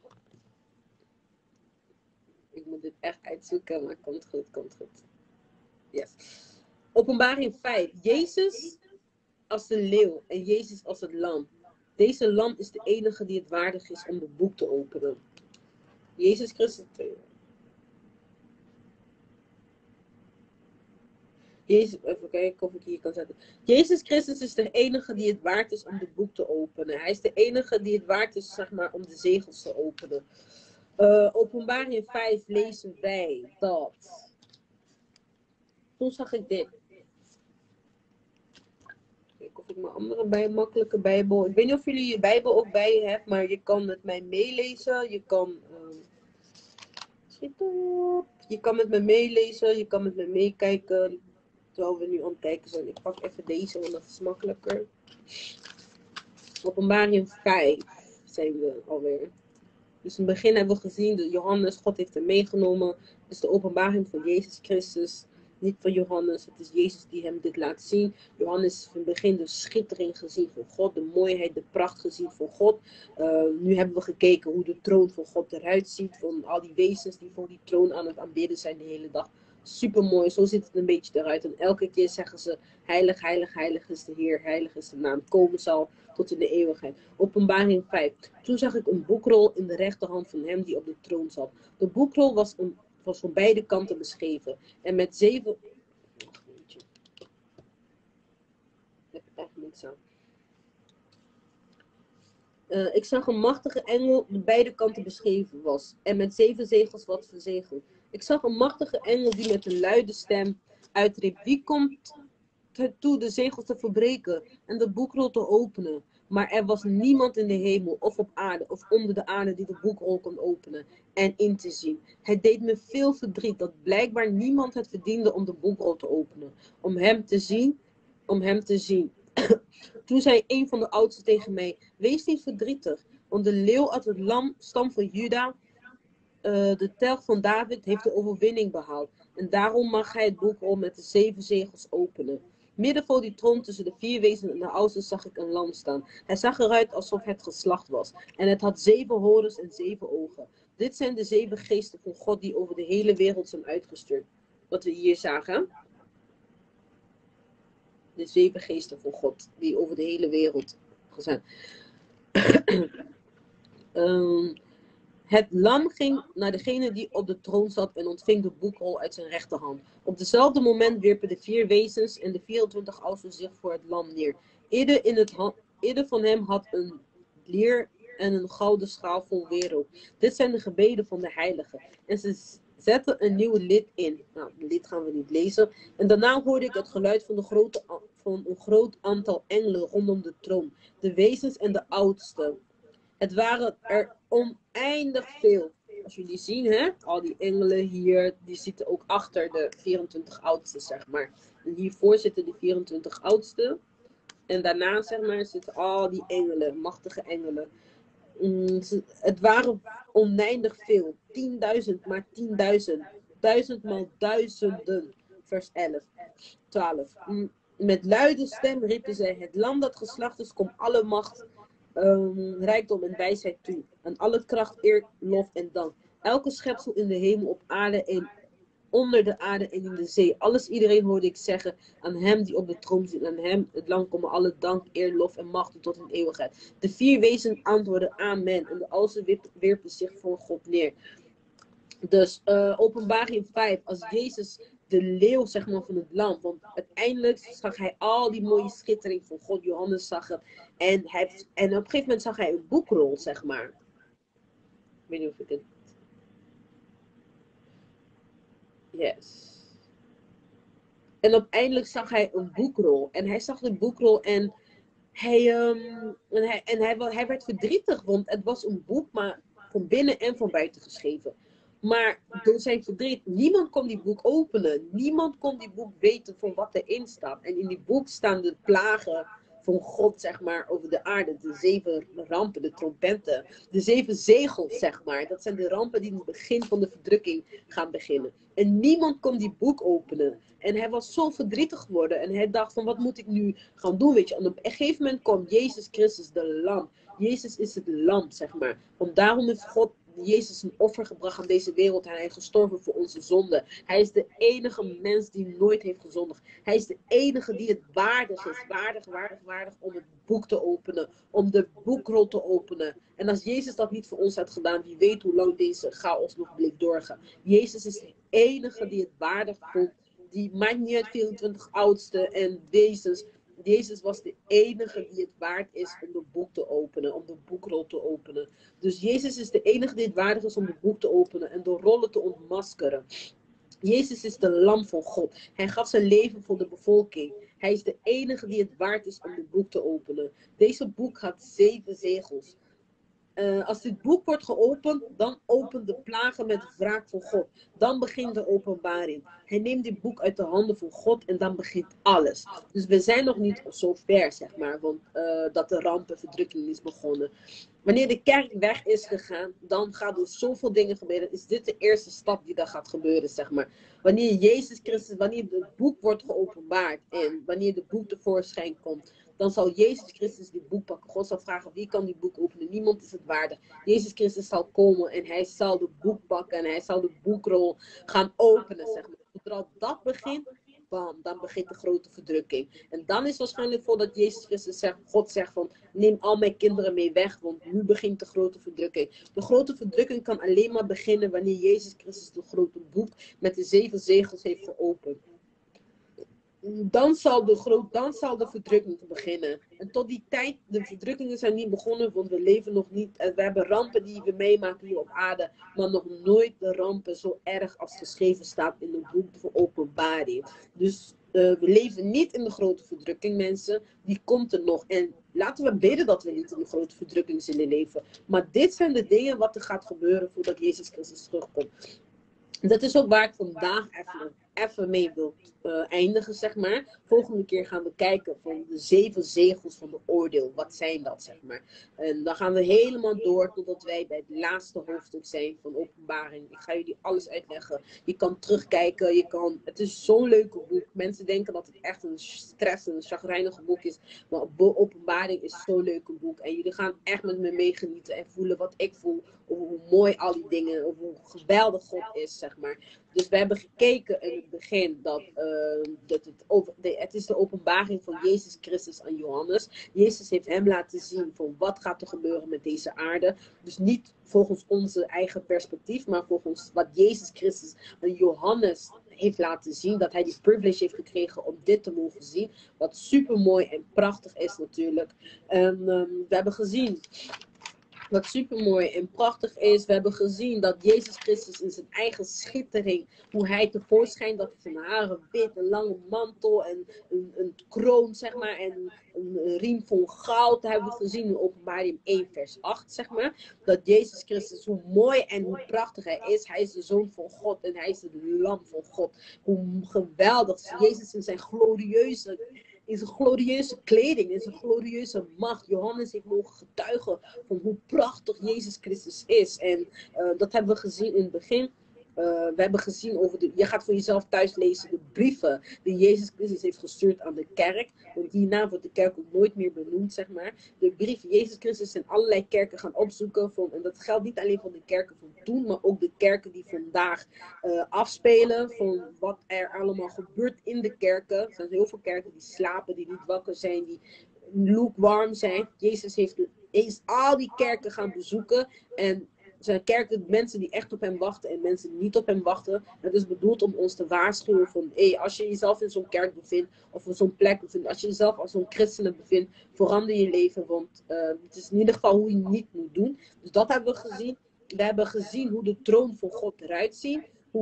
Ik moet dit echt uitzoeken, maar komt goed, komt goed. Yes. Openbaring 5. Jezus als de leeuw en Jezus als het lam. Deze lam is de enige die het waardig is om het boek te openen. Jezus Christus. Jezus, even kijken of ik hier kan zetten. Jezus Christus is de enige die het waard is om het boek te openen. Hij is de enige die het waard is, zeg maar, om de zegels te openen. Openbaring 5 lezen wij dat. Toen zag ik dit. Kijk of ik mijn andere makkelijke Bijbel. Ik weet niet of jullie je Bijbel ook bij je hebben, maar je kan met mij meelezen. Je kan. Schiet op. Je kan met me meelezen, je kan met me meekijken. Terwijl we nu aan het kijken zijn. Ik pak even deze, want dat is makkelijker. Openbaring 5 zijn we alweer. Dus in het begin hebben we gezien dat Johannes, God heeft hem meegenomen. Dus de openbaring van Jezus Christus. Niet van Johannes, het is Jezus die hem dit laat zien. Johannes heeft in het begin de schittering gezien van God, de mooiheid, de pracht gezien van God. Nu hebben we gekeken hoe de troon van God eruit ziet, van al die wezens die voor die troon aan het aanbidden zijn de hele dag. Super mooi, zo ziet het een beetje eruit. En elke keer zeggen ze, heilig, heilig, heilig is de Heer, heilig is de naam, komen zal tot in de eeuwigheid. Openbaring 5. Toen zag ik een boekrol in de rechterhand van hem die op de troon zat. De boekrol was van beide kanten beschreven. En met 7... Ik heb echt niks aan. Ik zag een machtige engel die beide kanten beschreven was en met 7 zegels was verzegeld. Ik zag een machtige engel die met een luide stem uitriep: wie komt het toe de zegels te verbreken en de boekrol te openen? Maar er was niemand in de hemel of op aarde of onder de aarde die de boekrol kon openen en in te zien. Het deed me veel verdriet dat blijkbaar niemand het verdiende om de boekrol te openen, om hem te zien, om hem te zien. Toen zei een van de oudsten tegen mij: wees niet verdrietig, want de leeuw uit het lam, stam van Juda, de telg van David, heeft de overwinning behaald. En daarom mag hij het boekrol met de 7 zegels openen. Midden voor die troon tussen de 4 wezens en de oudsten zag ik een lam staan. Hij zag eruit alsof het geslacht was. En het had 7 horens en 7 ogen. Dit zijn de 7 geesten van God die over de hele wereld zijn uitgestuurd. Wat we hier zagen. De 7 geesten van God die over de hele wereld zijn. Het lam ging naar degene die op de troon zat en ontving de boekrol uit zijn rechterhand. Op dezelfde moment wierpen de 4 wezens en de 24 oudsten zich voor het lam neer. Ieder van hem had een leer en een gouden schaal vol wierook. Dit zijn de gebeden van de heiligen. En ze zetten een nieuw lid in. Nou, het lid gaan we niet lezen. En daarna hoorde ik het geluid van een groot aantal engelen rondom de troon. De wezens en de oudsten. Het waren er oneindig veel. Als jullie zien, hè, al die engelen hier, die zitten ook achter de 24 oudsten, zeg maar. En hiervoor zitten de 24 oudsten. En daarna, zeg maar, zitten al die engelen, machtige engelen. Het waren oneindig veel. 10.000, maar 10.000. 1000 maal duizenden. Vers 12. Met luide stem riepen zij: het lam dat geslacht is, komt alle macht, rijkdom en wijsheid toe. En alle kracht, eer, lof en dank. Elke schepsel in de hemel, op aarde en onder de aarde en in de zee. Alles, iedereen hoorde ik zeggen: aan hem die op de troon zit, aan hem het lang komen alle dank, eer, lof en macht tot in eeuwigheid. De 4 wezens antwoordden amen. En de oudsten wierpen zich voor God neer. Dus Openbaring 5, als Jezus de leeuw, zeg maar, van het lam. Want uiteindelijk zag hij al die mooie schittering van God. Johannes zag het. En op een gegeven moment zag hij een boekrol, zeg maar. Ik weet niet of ik het... Yes. En uiteindelijk zag hij een boekrol. En hij zag de boekrol en hij werd verdrietig. Want het was een boek, maar van binnen en van buiten geschreven. Maar door zijn verdriet, niemand kon die boek openen. Niemand kon die boek weten van wat erin staat. En in die boek staan de plagen van God, zeg maar, over de aarde. De 7 rampen, de trompetten. De 7 zegels, zeg maar. Dat zijn de rampen die in het begin van de verdrukking gaan beginnen. En niemand kon die boek openen. En hij was zo verdrietig geworden. En hij dacht van, wat moet ik nu gaan doen, weet je. En op een gegeven moment komt Jezus Christus, de lam. Jezus is het lam, zeg maar. Want daarom heeft God Jezus een offer gebracht aan deze wereld. En hij is gestorven voor onze zonden. Hij is de enige mens die nooit heeft gezondigd. Hij is de enige die het waardig is. Waardig om het boek te openen. Om de boekrol te openen. En als Jezus dat niet voor ons had gedaan, wie weet hoe lang deze chaos nog bleef doorgaan. Jezus is de enige die het waardig vond. Die maakt niet uit 24 oudsten en wezens. Jezus was de enige die het waard is om de boek te openen, om de boekrol te openen. Dus Jezus is de enige die het waardig is om het boek te openen en de rollen te ontmaskeren. Jezus is de lam van God. Hij gaf zijn leven voor de bevolking. Hij is de enige die het waard is om het boek te openen. Deze boek had 7 zegels. Als dit boek wordt geopend, dan opent de plagen met de wraak van God. Dan begint de openbaring. Hij neemt dit boek uit de handen van God en dan begint alles. Dus we zijn nog niet zo ver, zeg maar, want, dat de ramp en verdrukking is begonnen. Wanneer de kerk weg is gegaan, dan gaat er zoveel dingen gebeuren. Is dit de eerste stap die dan gaat gebeuren, zeg maar. Wanneer Jezus Christus, wanneer het boek wordt geopenbaard en wanneer het boek tevoorschijn komt, dan zal Jezus Christus dit boek pakken. God zal vragen, wie kan dit boek openen? Niemand is het waardig. Jezus Christus zal komen en hij zal het boek pakken en hij zal de boekrol gaan openen, zeg maar. Zodra dat begint, bam, dan begint de grote verdrukking. En dan is waarschijnlijk voordat Jezus Christus zegt, God zegt van, neem al mijn kinderen mee weg, want nu begint de grote verdrukking. De grote verdrukking kan alleen maar beginnen wanneer Jezus Christus de grote boek met de 7 zegels heeft geopend. dan zal de verdrukking beginnen. En tot die tijd, de verdrukkingen zijn niet begonnen, want we leven nog niet. We hebben rampen die we meemaken hier op aarde, maar nog nooit de rampen zo erg als geschreven staat in het boek van Openbaring. Dus we leven niet in de grote verdrukking, mensen. Die komt er nog. En laten we bidden dat we niet in de grote verdrukking zullen leven. Maar dit zijn de dingen wat er gaat gebeuren voordat Jezus Christus terugkomt. Dat is ook waar ik vandaag even mee wil eindigen, zeg maar. Volgende keer gaan we kijken van de 7 zegels van de oordeel. Wat zijn dat, zeg maar. En dan gaan we helemaal door totdat wij bij het laatste hoofdstuk zijn van Openbaring. Ik ga jullie alles uitleggen. Je kan terugkijken. Het is zo'n leuke boek. Mensen denken dat het echt een stress en een chagrijnige boek is. Maar Openbaring is zo'n leuke boek. En jullie gaan echt met me meegenieten en voelen wat ik voel. Over hoe mooi al die dingen, over hoe geweldig God is, zeg maar. Dus we hebben gekeken in het begin dat het is de openbaring van Jezus Christus aan Johannes. Jezus heeft hem laten zien van wat gaat er gebeuren met deze aarde. Dus niet volgens onze eigen perspectief, maar volgens wat Jezus Christus aan Johannes heeft laten zien. Dat hij die privilege heeft gekregen om dit te mogen zien. Wat super mooi en prachtig is natuurlijk. We hebben gezien wat super mooi en prachtig is. We hebben gezien dat Jezus Christus in zijn eigen schittering, hoe hij tevoorschijn, dat hij zijn haren wit, een lange mantel en een kroon, zeg maar, en een riem vol goud. Dat hebben we gezien in Openbaring 1 vers 8, zeg maar. Dat Jezus Christus, hoe mooi en hoe prachtig hij is de Zoon van God en hij is het Lam van God. Hoe geweldig Jezus in zijn glorieuze kleding, in zijn glorieuze macht. Johannes heeft mogen getuigen van hoe prachtig Jezus Christus is. En dat hebben we gezien in het begin. We hebben gezien je gaat voor jezelf thuis lezen de brieven die Jezus Christus heeft gestuurd aan de kerk. Want hierna wordt de kerk ook nooit meer benoemd, zeg maar. De brief Jezus Christus in allerlei kerken gaan opzoeken. En dat geldt niet alleen voor de kerken van toen, maar ook de kerken die vandaag afspelen. Van wat er allemaal gebeurt in de kerken. Er zijn heel veel kerken die slapen, die niet wakker zijn, die lukewarm zijn. Jezus heeft al die kerken gaan bezoeken. En zijn kerken, mensen die echt op hem wachten en mensen die niet op hem wachten. Het is bedoeld om ons te waarschuwen van, als je jezelf in zo'n kerk bevindt, of in zo'n plek bevindt, als je jezelf als zo'n christenen bevindt, verander je leven, want het is in ieder geval hoe je het niet moet doen. Dus dat hebben we gezien. We hebben gezien hoe de troon van God eruit ziet.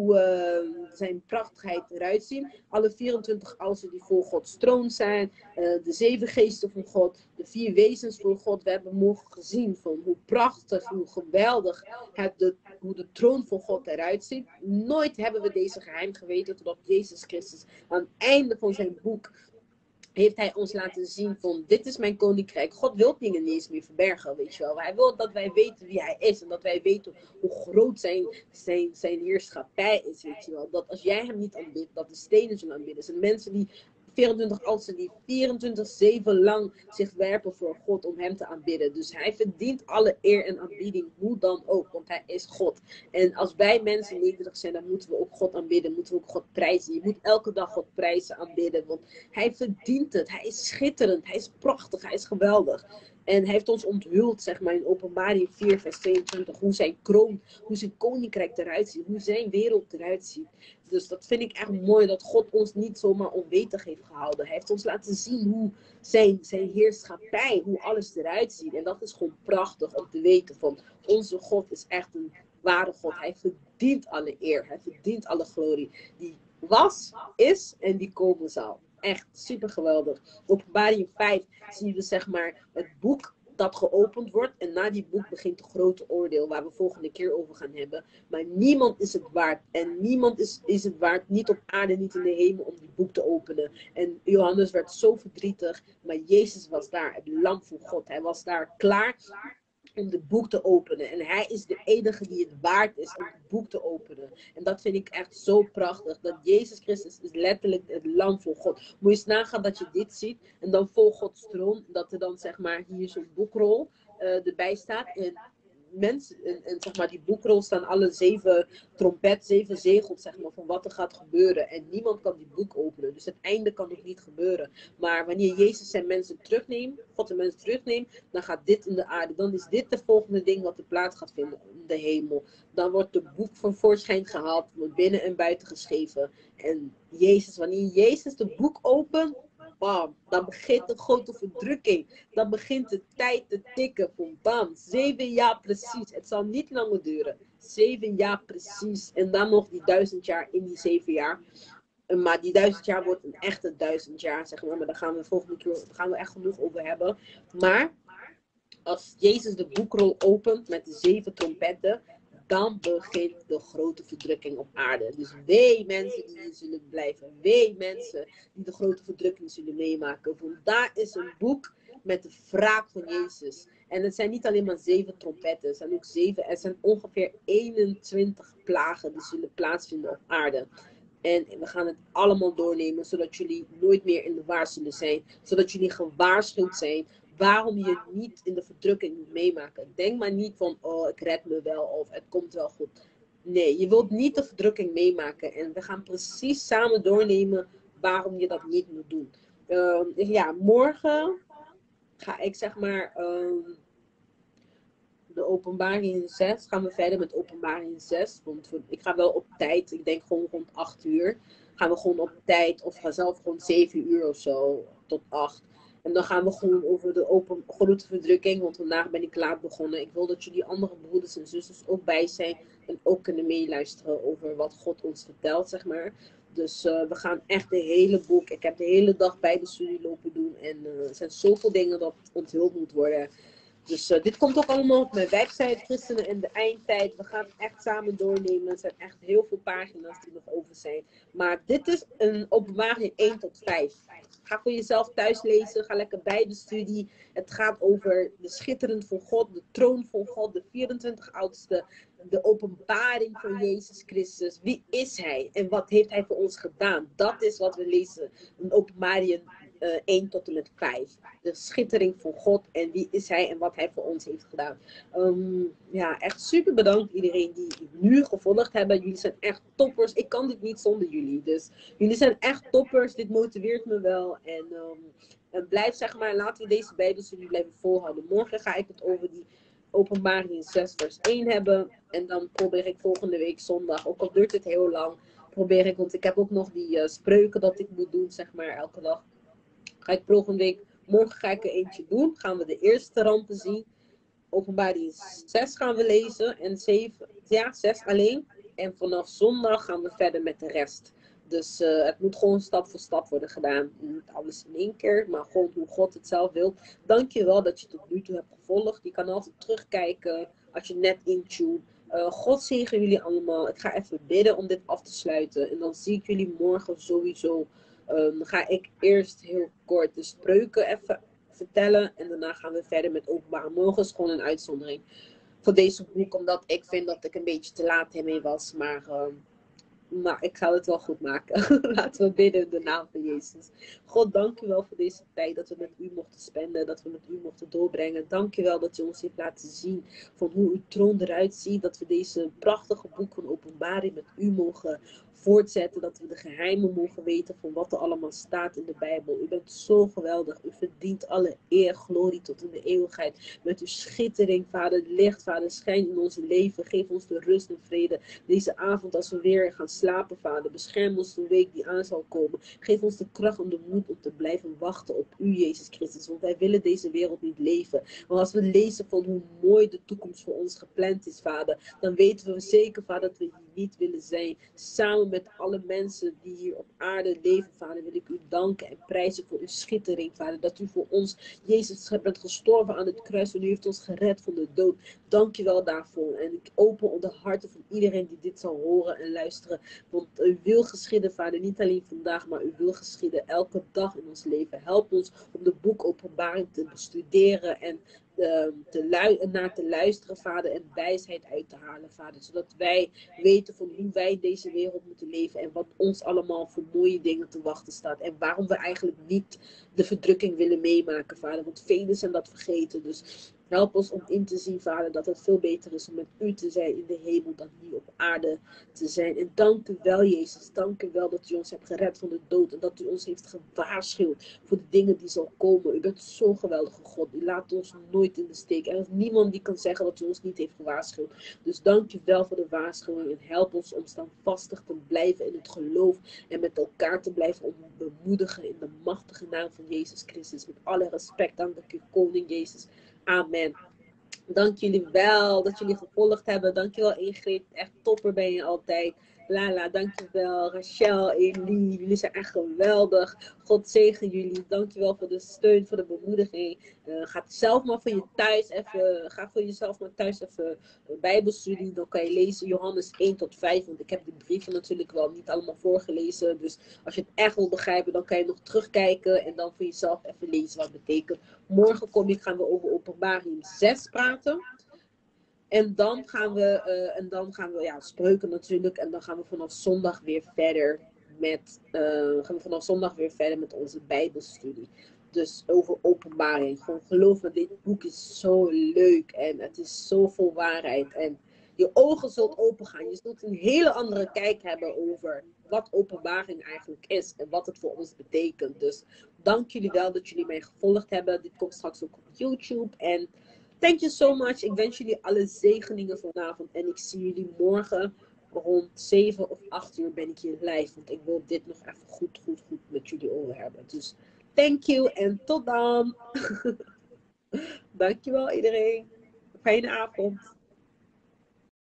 Hoe zijn prachtigheid eruit ziet. Alle 24 oudsten die voor Gods troon zijn. De 7 geesten van God. De 4 wezens van God. We hebben mogen gezien van hoe prachtig, hoe geweldig hoe de troon van God eruit ziet. Nooit hebben we deze geheim geweten totdat Jezus Christus aan het einde van zijn boek heeft hij ons laten zien van, dit is mijn koninkrijk. God wil dingen niet eens meer verbergen, weet je wel. Hij wil dat wij weten wie hij is. En dat wij weten hoe groot zijn heerschappij is, weet je wel. Dat als jij hem niet aanbidt, dat de stenen zullen aanbidden. Er zijn mensen die 24 oudsten die 24/7 lang zich werpen voor God om hem te aanbidden. Dus hij verdient alle eer en aanbieding, hoe dan ook, want hij is God. En als wij mensen nederig zijn, dan moeten we ook God aanbidden, moeten we ook God prijzen. Je moet elke dag God prijzen, aanbidden, want hij verdient het. Hij is schitterend, hij is prachtig, hij is geweldig. En hij heeft ons onthuld, zeg maar, in Openbaring 4 vers 22, hoe zijn kroon, hoe zijn koninkrijk eruit ziet, hoe zijn wereld eruit ziet. Dus dat vind ik echt mooi, dat God ons niet zomaar onwetend heeft gehouden. Hij heeft ons laten zien hoe zijn heerschappij, hoe alles eruit ziet. En dat is gewoon prachtig om te weten van, onze God is echt een ware God. Hij verdient alle eer, hij verdient alle glorie. Die was, is en die komen zal. Echt super geweldig. Openbaring 5 zie je dus, zeg maar, het boek dat geopend wordt. En na die boek begint het grote oordeel, waar we volgende keer over gaan hebben. Maar niemand is het waard. En niemand is het waard, niet op aarde, niet in de hemel, om die boek te openen. En Johannes werd zo verdrietig. Maar Jezus was daar, het lam van God. Hij was daar klaar om het boek te openen. En hij is de enige die het waard is om het boek te openen. En dat vind ik echt zo prachtig. Dat Jezus Christus is letterlijk het lam van God. Moet je eens nagaan dat je dit ziet. En dan voor Gods troon. Dat er dan, zeg maar, hier zo'n boekrol erbij staat. En mensen, en zeg maar die boekrol staan alle 7 7 zegels, zeg maar, van wat er gaat gebeuren. En niemand kan die boek openen. Dus het einde kan nog niet gebeuren. Maar wanneer Jezus zijn mensen terugneemt, God de mensen terugneemt, dan gaat dit in de aarde. Dan is dit de volgende ding wat er plaats gaat vinden in de hemel. Dan wordt het boek van voorschijn gehaald, wordt binnen en buiten geschreven. En Jezus, wanneer Jezus het boek opent, bam, dan begint de grote verdrukking. Dan begint de tijd te tikken. Van bam, 7 jaar precies. Het zal niet langer duren. 7 jaar precies. En dan nog die 1000 jaar in die 7 jaar. Maar die 1000 jaar wordt een echte 1000 jaar, zeg maar. Maar daar gaan we volgende keer echt genoeg over hebben. Maar als Jezus de boekrol opent met de 7 trompetten, dan begint de grote verdrukking op aarde. Dus wee mensen die hier zullen blijven. Wee mensen die de grote verdrukking zullen meemaken. Want daar is een boek met de wraak van Jezus. En het zijn niet alleen maar 7 trompetten. Het zijn ook 7. Er zijn ongeveer 21 plagen die zullen plaatsvinden op aarde. En we gaan het allemaal doornemen, zodat jullie nooit meer in de war zullen zijn. Zodat jullie gewaarschuwd zijn waarom je niet in de verdrukking moet meemaken. Denk maar niet van, oh, ik red me wel of het komt wel goed. Nee, je wilt niet de verdrukking meemaken. En we gaan precies samen doornemen waarom je dat niet moet doen. Ja, morgen ga ik zeg maar de openbaring 6. Gaan we verder met openbaring 6. Want ik ga wel op tijd. Ik denk gewoon rond 8 uur. Gaan we gewoon op tijd. Of ga zelf gewoon 7 uur of zo. Tot 8. En dan gaan we gewoon over de grote verdrukking. Want vandaag ben ik laat begonnen. Ik wil dat jullie andere broeders en zusters ook bij zijn. En ook kunnen meeluisteren over wat God ons vertelt, zeg maar. Dus we gaan echt de hele boek. Ik heb de hele dag bij de studie lopen doen. En er zijn zoveel dingen dat onthuld moet worden. Dus dit komt ook allemaal op mijn website, Christenen in de Eindtijd. We gaan echt samen doornemen. Er zijn echt heel veel pagina's die nog over zijn. Maar dit is een openbaring 1 tot 5. Ga voor jezelf thuis lezen. Ga lekker bij de studie. Het gaat over de schitterend van God, de troon van God, de 24 oudste. De openbaring van Jezus Christus. Wie is Hij en wat heeft Hij voor ons gedaan? Dat is wat we lezen in openbaring 1 tot en met 5. De schittering van God en wie is Hij en wat Hij voor ons heeft gedaan. Ja, echt super bedankt iedereen die nu gevolgd hebben. Jullie zijn echt toppers. Ik kan dit niet zonder jullie. Dus jullie zijn echt toppers. Dit motiveert me wel. En blijf zeg maar, laten we deze Bijbelstudie blijven volhouden. Morgen ga ik het over die openbaring 6 vers 1 hebben. En dan probeer ik volgende week zondag, ook al duurt het heel lang, probeer ik, want ik heb ook nog die spreuken dat ik moet doen, zeg maar, elke dag. Ga ik volgende week, morgen ga ik er eentje doen. Gaan we de eerste rampen zien. Openbaring 6 gaan we lezen. En 7, ja, 6 alleen. En vanaf zondag gaan we verder met de rest. Dus het moet gewoon stap voor stap worden gedaan. Niet alles in één keer, maar gewoon hoe God het zelf wil. Dank je wel dat je tot nu toe hebt gevolgd. Je kan altijd terugkijken als je net intune. God zegen jullie allemaal. Ik ga even bidden om dit af te sluiten. En dan zie ik jullie morgen sowieso. Dan ga ik eerst heel kort de spreuken even vertellen. En daarna gaan we verder met openbare. Morgen is gewoon een uitzondering voor deze boek. Omdat ik vind dat ik een beetje te laat hiermee was. Maar ik zal het wel goed maken. Laten we bidden in de naam van Jezus. God, dank u wel voor deze tijd dat we met u mochten spenden. Dat we met u mochten doorbrengen. Dank u wel dat u ons heeft laten zien van hoe uw troon eruit ziet. Dat we deze prachtige boek van openbaring met u mogen voortzetten. Dat we de geheimen mogen weten van wat er allemaal staat in de Bijbel. U bent zo geweldig. U verdient alle eer, glorie tot in de eeuwigheid. Met uw schittering, Vader, licht, Vader, schijn in ons leven. Geef ons de rust en vrede deze avond als we weer gaan slapen, Vader. Bescherm ons de week die aan zal komen. Geef ons de kracht en de moed om te blijven wachten op u, Jezus Christus. Want wij willen deze wereld niet leven. Maar als we lezen van hoe mooi de toekomst voor ons gepland is, Vader, dan weten we zeker, Vader, dat we hier niet willen zijn. Samen met alle mensen die hier op aarde leven, Vader, wil ik u danken en prijzen voor uw schittering, Vader. Dat u voor ons, Jezus, bent gestorven aan het kruis en u heeft ons gered van de dood. Dank je wel daarvoor. En ik open de harten van iedereen die dit zal horen en luisteren. Want u wil geschieden, Vader, niet alleen vandaag, maar u wil geschieden elke dag in ons leven. Help ons om de boek Openbaring te bestuderen en naar te luisteren, Vader, en wijsheid uit te halen, Vader. Zodat wij weten van hoe wij in deze wereld moeten leven en wat ons allemaal voor mooie dingen te wachten staat. En waarom we eigenlijk niet de verdrukking willen meemaken, Vader. Want velen zijn dat vergeten. Dus Help ons om in te zien, Vader, dat het veel beter is om met u te zijn in de hemel dan hier op aarde te zijn. En dank u wel, Jezus. Dank u wel dat u ons hebt gered van de dood. En dat u ons heeft gewaarschuwd voor de dingen die zal komen. U bent zo'n geweldige God. U laat ons nooit in de steek. Er is niemand die kan zeggen dat u ons niet heeft gewaarschuwd. Dus dank u wel voor de waarschuwing. En help ons om standvastig te blijven in het geloof. En met elkaar te blijven bemoedigen in de machtige naam van Jezus Christus. Met alle respect dank ik u, Koning Jezus. Amen. Dank jullie wel dat jullie gevolgd hebben. Dankjewel Ingrid. Echt topper ben je altijd. Lala, dankjewel. Rachel, Elie. Jullie zijn echt geweldig. God zegen jullie. Dankjewel voor de steun, voor de bemoediging. Ga zelf maar voor je thuis even. Ga voor jezelf maar thuis even Bijbelstudie. Dan kan je lezen Johannes 1 tot 5. Want ik heb de brieven natuurlijk wel niet allemaal voorgelezen. Dus als je het echt wil begrijpen, dan kan je nog terugkijken. En dan voor jezelf even lezen wat het betekent. Morgen gaan we over Openbaring 6 praten. En dan gaan we ja, spreuken natuurlijk. En dan gaan we vanaf zondag weer verder met onze Bijbelstudie. Dus over openbaring. Gewoon geloof me, dit boek is zo leuk. En het is zo vol waarheid. En je ogen zult opengaan. Je zult een hele andere kijk hebben over wat openbaring eigenlijk is. En wat het voor ons betekent. Dus dank jullie wel dat jullie mij gevolgd hebben. Dit komt straks ook op YouTube. En thank you so much. Ik wens jullie alle zegeningen vanavond. En ik zie jullie morgen rond 7 of 8 uur ben ik hier live. Want ik wil dit nog even goed met jullie over hebben. Dus thank you en tot dan. Dankjewel iedereen. Fijne avond.